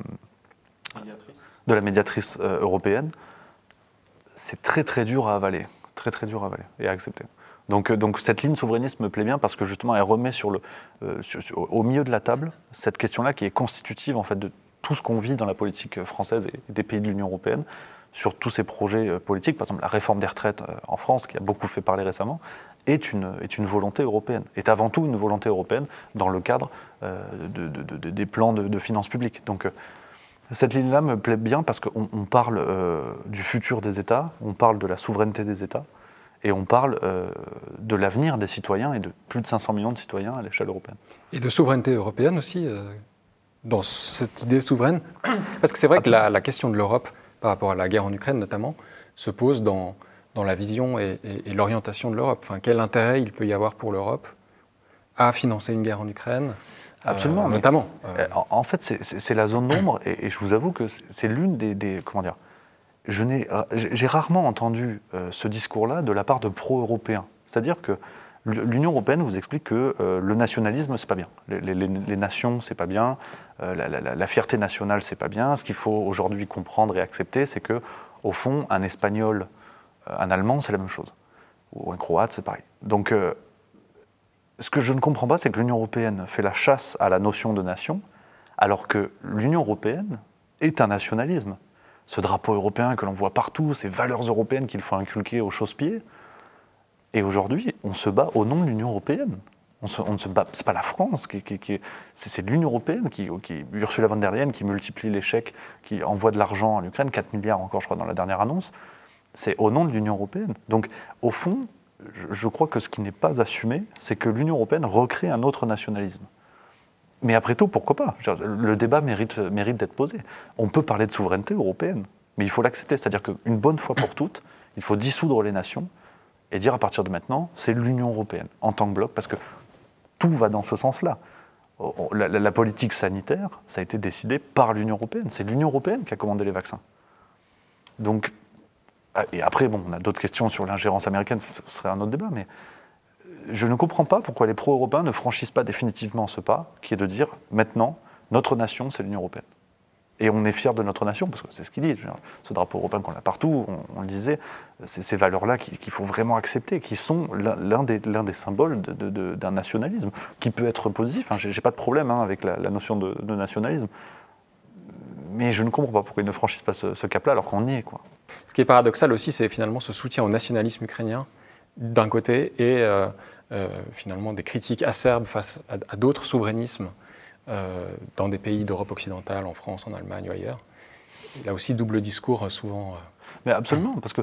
la médiatrice européenne, c'est très très dur à avaler, et à accepter. Donc cette ligne souverainiste me plaît bien parce que justement elle remet au milieu de la table cette question-là qui est constitutive en fait de tout ce qu'on vit dans la politique française et des pays de l'Union européenne sur tous ces projets politiques. Par exemple, la réforme des retraites en France, qui a beaucoup fait parler récemment, est une volonté européenne, est avant tout une volonté européenne dans le cadre des plans de finances publiques. Donc cette ligne-là me plaît bien parce qu'on parle du futur des États, on parle de la souveraineté des États, et on parle de l'avenir des citoyens et de plus de 500 millions de citoyens à l'échelle européenne. Et de souveraineté européenne aussi, dans cette idée souveraine. Parce que c'est vrai que la question de l'Europe, par rapport à la guerre en Ukraine notamment, se pose dans la vision et l'orientation de l'Europe. Enfin, quel intérêt il peut y avoir pour l'Europe à financer une guerre en Ukraine Absolument. Notamment. En fait, c'est la zone d'ombre, et je vous avoue que c'est l'une des comment dire. J'ai rarement entendu ce discours-là de la part de pro-européens. C'est-à-dire que l'Union européenne vous explique que le nationalisme, c'est pas bien. Les nations, c'est pas bien. La fierté nationale, c'est pas bien. Ce qu'il faut aujourd'hui comprendre et accepter, c'est que, au fond, un Espagnol, un Allemand, c'est la même chose. Ou un Croate, c'est pareil. Donc, ce que je ne comprends pas, c'est que l'Union européenne fait la chasse à la notion de nation, alors que l'Union européenne est un nationalisme. Ce drapeau européen que l'on voit partout, ces valeurs européennes qu'il faut inculquer aux chausse-pieds. Et aujourd'hui, on se bat au nom de l'Union européenne. On ne se bat, c'est pas la France, c'est l'Union européenne, Ursula von der Leyen qui multiplie les chèques, qui envoie de l'argent en Ukraine, 4 milliards encore, je crois, dans la dernière annonce. C'est au nom de l'Union européenne. Donc, au fond, je crois que ce qui n'est pas assumé, c'est que l'Union européenne recrée un autre nationalisme. Mais après tout, pourquoi pas? Le débat mérite d'être posé. On peut parler de souveraineté européenne, mais il faut l'accepter. C'est-à-dire qu'une bonne fois pour toutes, il faut dissoudre les nations et dire à partir de maintenant, c'est l'Union européenne en tant que bloc, parce que tout va dans ce sens-là. La politique sanitaire, ça a été décidé par l'Union européenne. C'est l'Union européenne qui a commandé les vaccins. Donc, et après, on a d'autres questions sur l'ingérence américaine, ce serait un autre débat, mais je ne comprends pas pourquoi les pro-européens ne franchissent pas définitivement ce pas, qui est de dire, maintenant, notre nation, c'est l'Union européenne. Et on est fiers de notre nation, parce que c'est ce qu'il dit. Ce drapeau européen qu'on a partout, on le disait, c'est ces valeurs-là qu'il faut vraiment accepter, qui sont l'un des symboles d'un nationalisme, qui peut être positif. Enfin, j'ai pas de problème avec la notion de nationalisme. Mais je ne comprends pas pourquoi ils ne franchissent pas ce cap-là alors qu'on y est, quoi. Ce qui est paradoxal aussi, c'est finalement ce soutien au nationalisme ukrainien d'un côté et finalement des critiques acerbes face à d'autres souverainismes dans des pays d'Europe occidentale, en France, en Allemagne ou ailleurs. Là aussi, double discours souvent. Mais absolument, parce que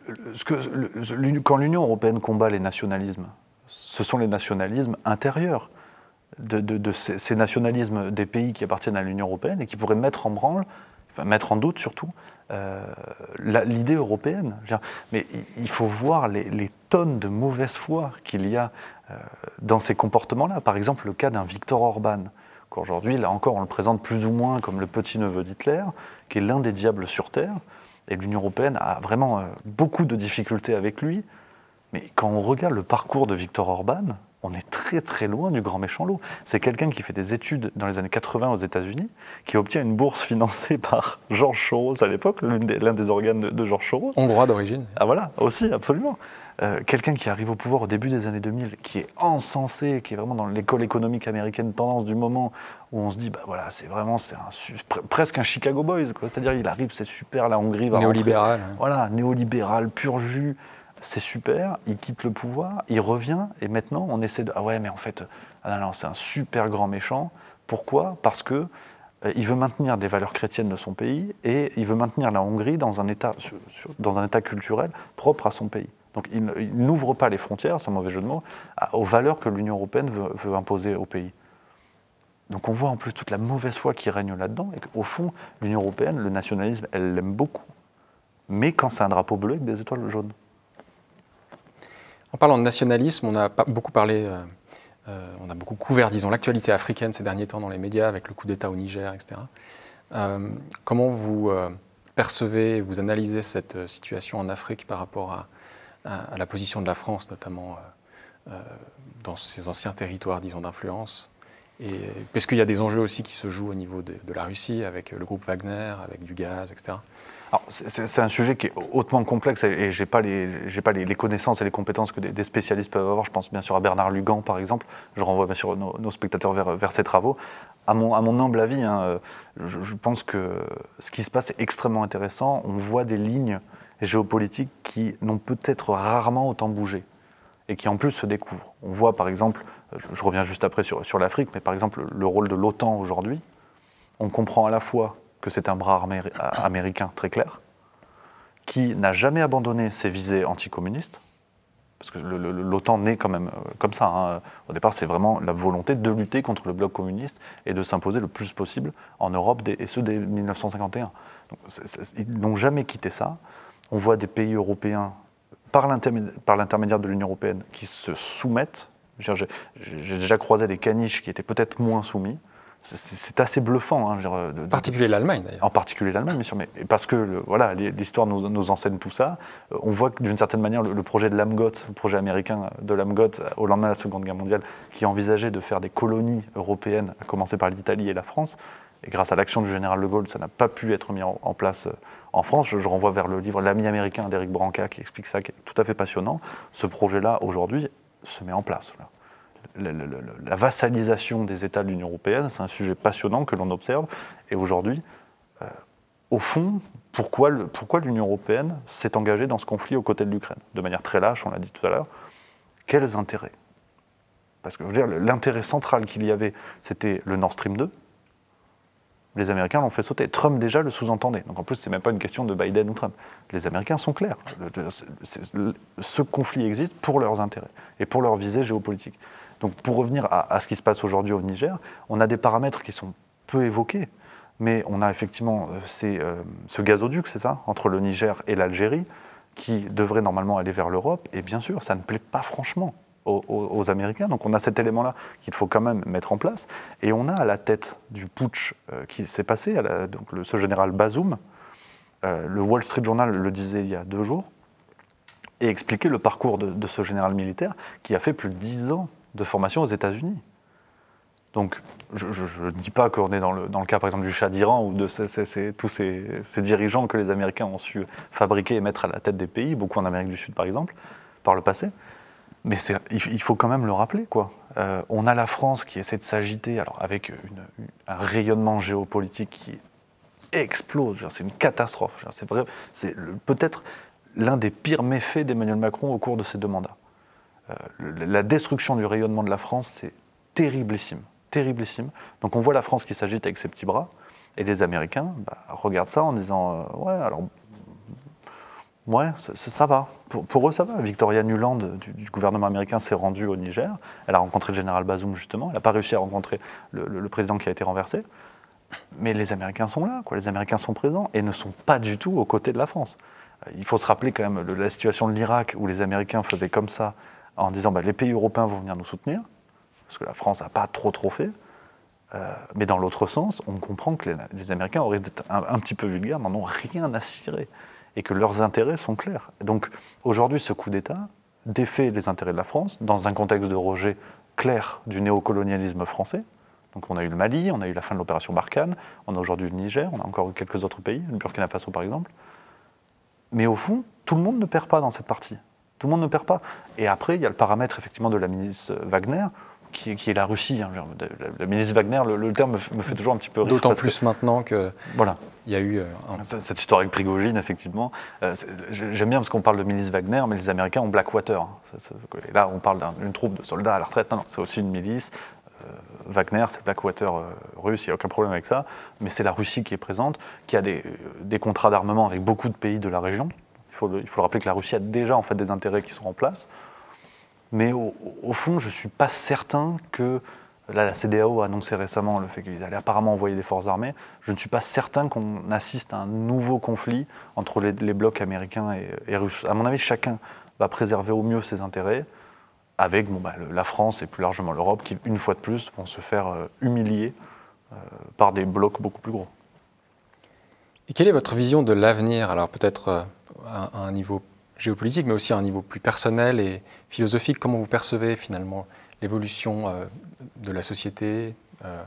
quand l'Union européenne combat les nationalismes, ce sont les nationalismes intérieurs de ces nationalismes des pays qui appartiennent à l'Union européenne et qui pourraient mettre en branle, enfin mettre en doute surtout, l'idée européenne. Mais il faut voir les tonnes de mauvaise foi qu'il y a dans ces comportements-là. Par exemple, le cas d'un Viktor Orban, qu'aujourd'hui, là encore, on le présente plus ou moins comme le petit-neveu d'Hitler, qui est l'un des diables sur Terre. Et l'Union européenne a vraiment beaucoup de difficultés avec lui. Mais quand on regarde le parcours de Viktor Orban, on est très très loin du grand méchant loup. C'est quelqu'un qui fait des études dans les années 80 aux États-Unis, qui obtient une bourse financée par George Soros à l'époque, l'un des organes de George Soros. Hongrois d'origine. Ah voilà, aussi, absolument. Quelqu'un qui arrive au pouvoir au début des années 2000, qui est encensé, qui est vraiment dans l'école économique américaine tendance du moment, où on se dit, bah voilà, c'est presque un Chicago Boys, quoi. C'est-à-dire, il arrive, c'est super, la Hongrie va néolibéral. rentrer. Voilà, néolibéral, pur jus. C'est super, il quitte le pouvoir, il revient, et maintenant on essaie de... Ah ouais, mais en fait, non, c'est un super grand méchant. Pourquoi ? Parce que il veut maintenir des valeurs chrétiennes de son pays, et il veut maintenir la Hongrie dans un état culturel propre à son pays. Donc il n'ouvre pas les frontières, c'est un mauvais jeu de mots, aux valeurs que l'Union européenne veut imposer au pays. Donc on voit en plus toute la mauvaise foi qui règne là-dedans, et qu'au fond, l'Union européenne, le nationalisme, elle l'aime beaucoup. Mais quand c'est un drapeau bleu avec des étoiles jaunes. En parlant de nationalisme, on a beaucoup parlé, on a beaucoup couvert, disons, l'actualité africaine ces derniers temps dans les médias, avec le coup d'État au Niger, etc. Comment vous percevez, vous analysez cette situation en Afrique par rapport à la position de la France, notamment dans ces anciens territoires, disons, d'influence? Parce qu'il y a des enjeux aussi qui se jouent au niveau de la Russie, avec le groupe Wagner, avec du gaz, etc. Alors, c'est un sujet qui est hautement complexe et je n'ai pas les connaissances et les compétences que des spécialistes peuvent avoir. Je pense bien sûr à Bernard Lugan, par exemple. Je renvoie bien sûr nos spectateurs vers ses travaux. À mon humble avis, je pense que ce qui se passe est extrêmement intéressant. On voit des lignes géopolitiques qui n'ont peut-être rarement autant bougé et qui en plus se découvrent. On voit par exemple, je reviens juste après sur l'Afrique, mais par exemple le rôle de l'OTAN aujourd'hui. On comprend à la fois que c'est un bras armé américain très clair, qui n'a jamais abandonné ses visées anticommunistes, parce que l'OTAN naît quand même comme ça. Au départ, c'est vraiment la volonté de lutter contre le bloc communiste et de s'imposer le plus possible en Europe, et ce dès 1951. Donc, ils n'ont jamais quitté ça. On voit des pays européens, par l'intermédiaire de l'Union européenne, qui se soumettent. J'ai déjà croisé des caniches qui étaient peut-être moins soumis. C'est assez bluffant. En particulier l'Allemagne, d'ailleurs. En particulier l'Allemagne, bien sûr. Mais parce que voilà, l'histoire nous enseigne tout ça. On voit que d'une certaine manière, le projet de Lamgot, le projet américain de Lamgot, au lendemain de la Seconde Guerre mondiale, qui envisageait de faire des colonies européennes, à commencer par l'Italie et la France, et grâce à l'action du général de Gaulle, ça n'a pas pu être mis en place en France. Je renvoie vers le livre L'ami américain d'Éric Branca, qui explique ça, qui est tout à fait passionnant. Ce projet-là, aujourd'hui, se met en place. La vassalisation des États de l'Union européenne, c'est un sujet passionnant que l'on observe. Et aujourd'hui, au fond, pourquoi l'Union européenne s'est engagée dans ce conflit aux côtés de l'Ukraine? De manière très lâche, on l'a dit tout à l'heure. Quels intérêts? Parce que je veux dire, l'intérêt central qu'il y avait, c'était le Nord Stream 2. Les Américains l'ont fait sauter. Trump déjà le sous-entendait. Donc en plus, ce n'est même pas une question de Biden ou Trump. Les Américains sont clairs. Ce conflit existe pour leurs intérêts et pour leurs visées géopolitiques. Donc pour revenir à ce qui se passe aujourd'hui au Niger, on a des paramètres qui sont peu évoqués, mais on a effectivement ce gazoduc, c'est ça, entre le Niger et l'Algérie, qui devrait normalement aller vers l'Europe, et bien sûr, ça ne plaît pas franchement aux Américains. Donc on a cet élément-là qu'il faut quand même mettre en place, et on a à la tête du putsch qui s'est passé, ce général Bazoum, le Wall Street Journal le disait il y a 2 jours, et expliquait le parcours de ce général militaire qui a fait plus de 10 ans de formation aux États-Unis. Donc, je ne dis pas qu'on est dans le cas, par exemple, du Shah d'Iran ou de tous ces dirigeants que les Américains ont su fabriquer et mettre à la tête des pays, beaucoup en Amérique du Sud, par exemple, par le passé. Mais il faut quand même le rappeler, quoi. On a la France qui essaie de s'agiter, alors avec un rayonnement géopolitique qui explose. C'est une catastrophe. C'est vrai, c'est peut-être l'un des pires méfaits d'Emmanuel Macron au cours de ces 2 mandats. La destruction du rayonnement de la France, c'est terriblissime. Terriblissime. Donc on voit la France qui s'agite avec ses petits bras, et les Américains regardent ça en disant ouais, ça va. Pour eux, ça va. Victoria Nuland du gouvernement américain s'est rendue au Niger. Elle a rencontré le général Bazoum, justement. Elle n'a pas réussi à rencontrer le président qui a été renversé. Mais les Américains sont là, quoi. Les Américains sont présents et ne sont pas du tout aux côtés de la France. Il faut se rappeler quand même la situation de l'Irak, où les Américains faisaient comme ça, en disant les pays européens vont venir nous soutenir, parce que la France n'a pas trop fait. Mais dans l'autre sens, on comprend que les Américains, au risque d'être un petit peu vulgaires, n'en ont rien à cirer, et que leurs intérêts sont clairs. Donc aujourd'hui, ce coup d'État défait les intérêts de la France, dans un contexte de rejet clair du néocolonialisme français. Donc on a eu le Mali, on a eu la fin de l'opération Barkhane, on a aujourd'hui le Niger, on a encore quelques autres pays, le Burkina Faso par exemple. Mais au fond, tout le monde ne perd pas dans cette partie. Tout le monde ne perd pas. Et après, il y a le paramètre effectivement de la ministre Wagner, qui est la Russie. La ministre Wagner, le terme me fait toujours un petit peu rire. D'autant plus maintenant qu'il y a eu... Cette histoire avec Prigojine, effectivement. J'aime bien parce qu'on parle de milice Wagner, mais les Américains ont Blackwater. Et là, on parle d'une troupe de soldats à la retraite. Non, c'est aussi une milice. Wagner, c'est Blackwater russe, il n'y a aucun problème avec ça. Mais c'est la Russie qui est présente, qui a des contrats d'armement avec beaucoup de pays de la région. Il faut le rappeler que la Russie a déjà en fait des intérêts qui sont en place. Mais au fond, je ne suis pas certain que... Là, la CEDEAO a annoncé récemment le fait qu'ils allaient apparemment envoyer des forces armées. Je ne suis pas certain qu'on assiste à un nouveau conflit entre les blocs américains et russes. À mon avis, chacun va préserver au mieux ses intérêts, avec la France et plus largement l'Europe qui, une fois de plus, vont se faire humilier par des blocs beaucoup plus gros. Et quelle est votre vision de l'avenir? Alors peut-être à un niveau géopolitique, mais aussi à un niveau plus personnel et philosophique. Comment vous percevez finalement l'évolution de la société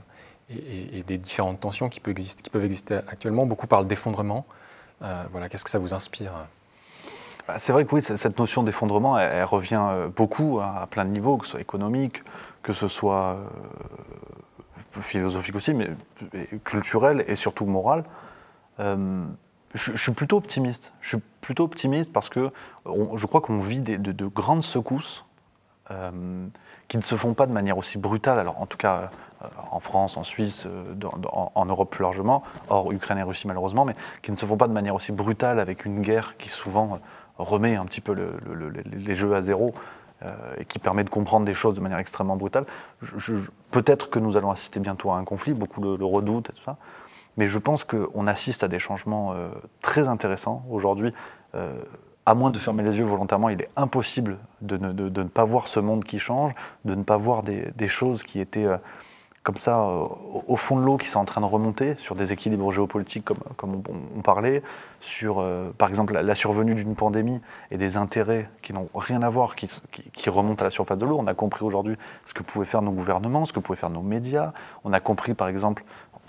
et des différentes tensions qui peuvent exister actuellement? Beaucoup parlent d'effondrement. Qu'est-ce que ça vous inspire? C'est vrai que oui, cette notion d'effondrement, elle revient beaucoup à plein de niveaux, que ce soit économique, que ce soit philosophique aussi, mais culturel et surtout moral. Je suis plutôt optimiste. Je suis plutôt optimiste parce que je crois qu'on vit de grandes secousses qui ne se font pas de manière aussi brutale. Alors en tout cas en France, en Suisse, en Europe plus largement, hors Ukraine et Russie malheureusement, mais qui ne se font pas de manière aussi brutale avec une guerre qui souvent remet un petit peu les jeux à zéro et qui permet de comprendre des choses de manière extrêmement brutale. Peut-être que nous allons assister bientôt à un conflit, beaucoup le redoutent et tout ça. Mais je pense qu'on assiste à des changements très intéressants. Aujourd'hui, à moins de fermer les yeux volontairement, il est impossible de ne pas voir ce monde qui change, de ne pas voir des choses qui étaient comme ça au fond de l'eau, qui sont en train de remonter sur des équilibres géopolitiques comme on parlait, sur par exemple la survenue d'une pandémie et des intérêts qui n'ont rien à voir, qui remontent à la surface de l'eau. On a compris aujourd'hui ce que pouvaient faire nos gouvernements, ce que pouvaient faire nos médias. On a compris par exemple...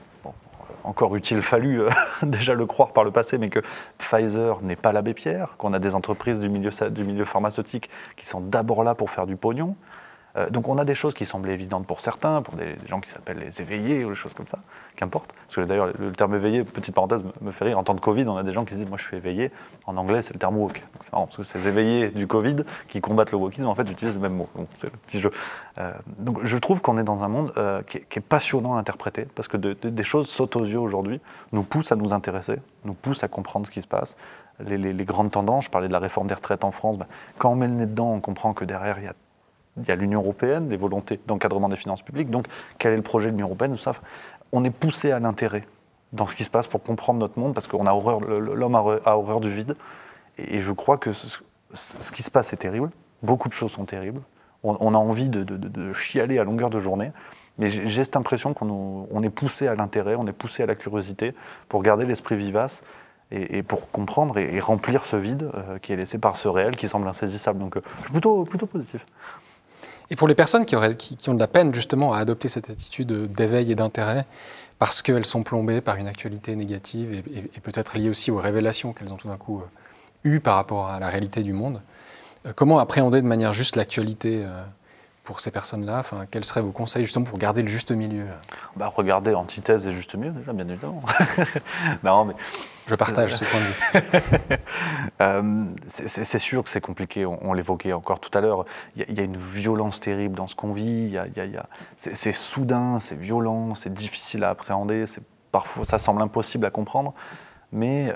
Encore eût-il fallu déjà le croire par le passé, mais que Pfizer n'est pas l'abbé Pierre, qu'on a des entreprises du milieu pharmaceutique qui sont d'abord là pour faire du pognon. Donc on a des choses qui semblent évidentes pour certains, pour des gens qui s'appellent les éveillés ou des choses comme ça, qu'importe. Parce que d'ailleurs le terme éveillé, petite parenthèse, me fait rire. En temps de Covid, on a des gens qui se disent « moi je suis éveillé ». En anglais, c'est le terme woke. C'est marrant, parce que ces éveillés du Covid qui combattent le wokisme, en fait, utilisent le même mot. Bon, c'est le petit jeu. Donc je trouve qu'on est dans un monde qui est passionnant à interpréter, parce que des choses sautent aux yeux aujourd'hui, nous poussent à nous intéresser, nous poussent à comprendre ce qui se passe. Les grandes tendances, je parlais de la réforme des retraites en France, quand on met le nez dedans, on comprend que derrière, il y a l'Union européenne, les volontés d'encadrement des finances publiques. Donc, quel est le projet de l'Union européenne, tout ça. On est poussé à l'intérêt dans ce qui se passe pour comprendre notre monde, parce qu'on a horreur, l'homme a horreur du vide. Et je crois que ce qui se passe est terrible. Beaucoup de choses sont terribles. On a envie de chialer à longueur de journée. Mais j'ai cette impression qu'on est poussé à l'intérêt, on est poussé à la curiosité pour garder l'esprit vivace et pour comprendre et remplir ce vide qui est laissé par ce réel qui semble insaisissable. Donc, je suis plutôt positif. Et pour les personnes qui ont de la peine justement à adopter cette attitude d'éveil et d'intérêt, parce qu'elles sont plombées par une actualité négative et peut-être liée aussi aux révélations qu'elles ont tout d'un coup eues par rapport à la réalité du monde, comment appréhender de manière juste l'actualité pour ces personnes-là? Enfin, quels seraient vos conseils justement pour garder le juste milieu? Regardez antithèse et juste milieu déjà, bien évidemment. Non, mais... Je partage ce point de vue. C'est sûr que c'est compliqué, on l'évoquait encore tout à l'heure. Il y a une violence terrible dans ce qu'on vit, c'est soudain, c'est violent, c'est difficile à appréhender, parfois ça semble impossible à comprendre, mais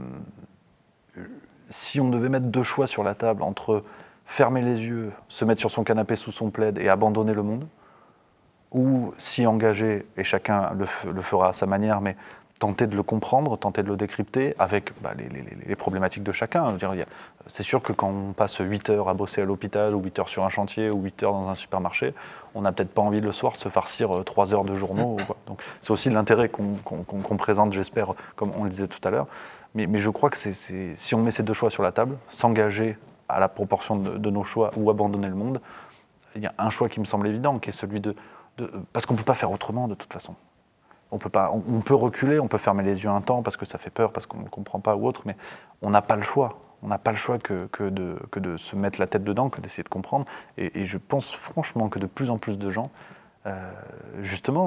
si on devait mettre deux choix sur la table entre fermer les yeux, se mettre sur son canapé sous son plaid et abandonner le monde, ou s'y engager, et chacun le fera à sa manière, mais tenter de le comprendre, tenter de le décrypter avec les problématiques de chacun. C'est sûr que quand on passe 8 heures à bosser à l'hôpital, ou 8 heures sur un chantier, ou 8 heures dans un supermarché, on n'a peut-être pas envie le soir de se farcir 3 heures de journaux. Donc c'est aussi l'intérêt qu'on présente, j'espère, comme on le disait tout à l'heure. Mais je crois que si on met ces deux choix sur la table, s'engager à la proportion de nos choix ou abandonner le monde, il y a un choix qui me semble évident, qui est celui parce qu'on ne peut pas faire autrement de toute façon. On peut reculer, on peut fermer les yeux un temps parce que ça fait peur, parce qu'on ne comprend pas ou autre, mais on n'a pas le choix. On n'a pas le choix que de se mettre la tête dedans, que d'essayer de comprendre. Et je pense franchement que de plus en plus de gens, justement,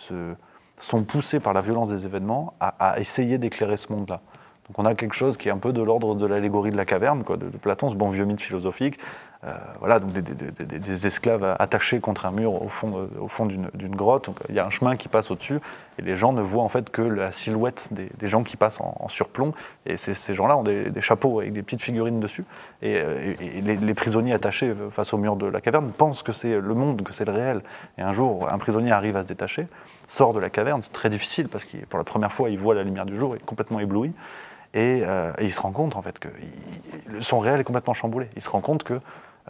sont poussés par la violence des événements à essayer d'éclairer ce monde-là. Donc on a quelque chose qui est un peu de l'ordre de l'allégorie de la caverne, de Platon, ce bon vieux mythe philosophique. Voilà, donc des esclaves attachés contre un mur au fond d'une grotte. Donc, il y a un chemin qui passe au-dessus et les gens ne voient en fait que la silhouette des gens qui passent en surplomb. Et ces gens-là ont des chapeaux avec des petites figurines dessus. Et les prisonniers attachés face au mur de la caverne pensent que c'est le monde, que c'est le réel. Et un jour, un prisonnier arrive à se détacher, sort de la caverne. C'est très difficile parce que pour la première fois, il voit la lumière du jour, il est complètement ébloui. Et il se rend compte en fait que son réel est complètement chamboulé. Il se rend compte que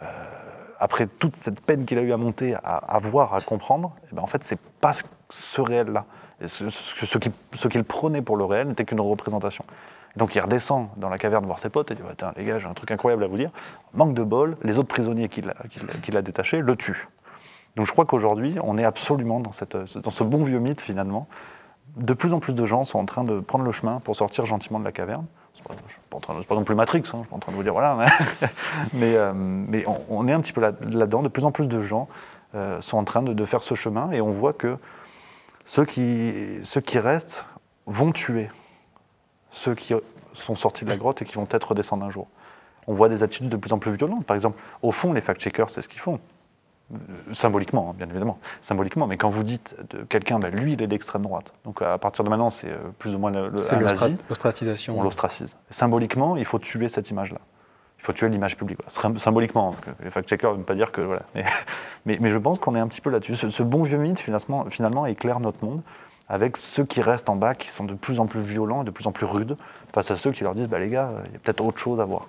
après toute cette peine qu'il a eu à monter, à voir, à comprendre, et en fait, c'est pas ce réel-là. Ce qu'il prenait pour le réel n'était qu'une représentation. Et donc il redescend dans la caverne voir ses potes et dit « les gars, j'ai un truc incroyable à vous dire. Manque de bol, les autres prisonniers qu'il a détachés le tuent. » Donc je crois qu'aujourd'hui, on est absolument dans ce bon vieux mythe finalement. De plus en plus de gens sont en train de prendre le chemin pour sortir gentiment de la caverne. C'est pas non plus Matrix, hein, je suis pas en train de vous dire voilà, mais on est un petit peu là-dedans. De plus en plus de gens sont en train de faire ce chemin et on voit que ceux qui restent vont tuer ceux qui sont sortis de la grotte et qui vont peut-être redescendre un jour. On voit des attitudes de plus en plus violentes. Par exemple, au fond, les fact-checkers, c'est ce qu'ils font. Symboliquement, hein, bien évidemment, symboliquement, mais quand vous dites de quelqu'un, lui il est d'extrême droite, donc à partir de maintenant c'est plus ou moins l'ostracisation. On l'ostracise. Symboliquement, il faut tuer cette image-là. Il faut tuer l'image publique. Symboliquement, les fact-checkers ne veulent pas dire que voilà. Mais je pense qu'on est un petit peu là-dessus. Ce bon vieux mythe finalement éclaire notre monde avec ceux qui restent en bas, qui sont de plus en plus violents et de plus en plus rudes face à ceux qui leur disent les gars, il y a peut-être autre chose à voir.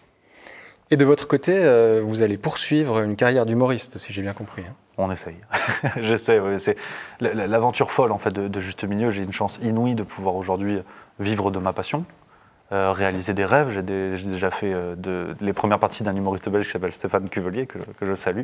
Et de votre côté, vous allez poursuivre une carrière d'humoriste, si j'ai bien compris. Hein. On essaye. J'essaie. Ouais. C'est l'aventure folle en fait de Juste Milieu. J'ai une chance inouïe de pouvoir aujourd'hui vivre de ma passion, réaliser des rêves. J'ai déjà fait les premières parties d'un humoriste belge qui s'appelle Stéphane Cuvelier, que je salue.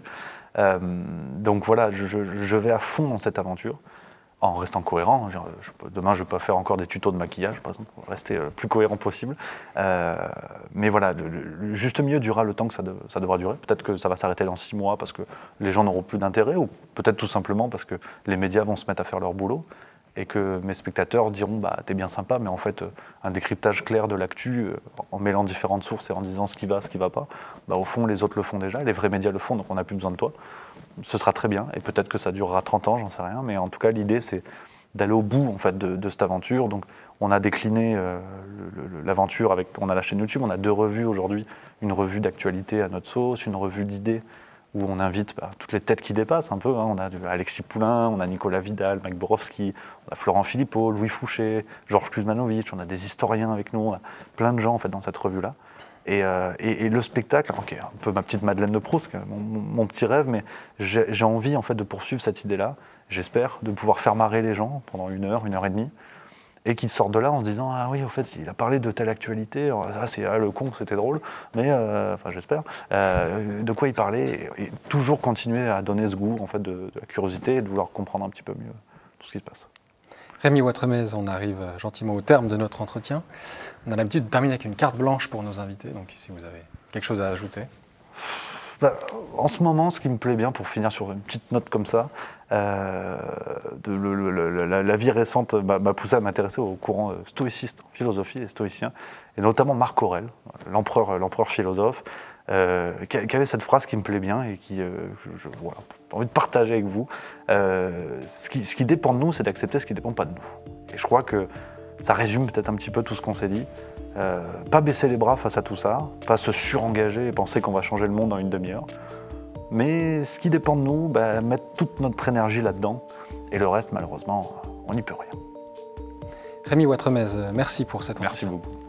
Donc voilà, je vais à fond dans cette aventure, en restant cohérent. Demain, je ne vais pas faire encore des tutos de maquillage, par exemple, pour rester le plus cohérent possible. Mais voilà, le juste milieu durera le temps que ça devra durer. Peut-être que ça va s'arrêter dans 6 mois parce que les gens n'auront plus d'intérêt, ou peut-être tout simplement parce que les médias vont se mettre à faire leur boulot et que mes spectateurs diront « t'es bien sympa, mais en fait, un décryptage clair de l'actu, en mêlant différentes sources et en disant ce qui va pas, au fond, les autres le font déjà, les vrais médias le font, donc on n'a plus besoin de toi. » Ce sera très bien, et peut-être que ça durera 30 ans, j'en sais rien, mais en tout cas, l'idée, c'est d'aller au bout en fait, de cette aventure. Donc, on a décliné l'aventure on a la chaîne YouTube, on a 2 revues aujourd'hui, une revue d'actualité à notre sauce, une revue d'idées, où on invite toutes les têtes qui dépassent un peu. Hein. On a Alexis Poulain, on a Nicolas Vidal, Mike Borowski, on a Florent Philippot, Louis Fouché, Georges Kuzmanovic, on a des historiens avec nous, on a plein de gens en fait, dans cette revue-là. Et le spectacle, okay, un peu ma petite Madeleine de Proust, mon petit rêve, mais j'ai envie en fait, de poursuivre cette idée-là. J'espère de pouvoir faire marrer les gens pendant 1 heure, 1 heure et demie, et qui sortent de là en se disant « Ah oui, en fait, il a parlé de telle actualité, le con, c'était drôle, mais, enfin j'espère, de quoi il parlait ?» et toujours continuer à donner ce goût en fait, de la curiosité et de vouloir comprendre un petit peu mieux tout ce qui se passe. Rémi Watremez, on arrive gentiment au terme de notre entretien. On a l'habitude de terminer avec une carte blanche pour nos invités, donc si vous avez quelque chose à ajouter. En ce moment, ce qui me plaît bien, pour finir sur une petite note comme ça, la vie récente m'a poussé à m'intéresser au courant stoïciste en philosophie, les stoïciens, et notamment Marc Aurèle, l'empereur philosophe, qui avait cette phrase qui me plaît bien et qui, j'ai envie de partager avec vous. Ce qui dépend de nous, c'est d'accepter ce qui ne dépend pas de nous. Et je crois que ça résume peut-être un petit peu tout ce qu'on s'est dit. Pas baisser les bras face à tout ça, pas se surengager et penser qu'on va changer le monde en une demi-heure. Mais ce qui dépend de nous, mettre toute notre énergie là-dedans. Et le reste, malheureusement, on n'y peut rien. Rémi Watremez, merci pour cette entretien. Merci beaucoup.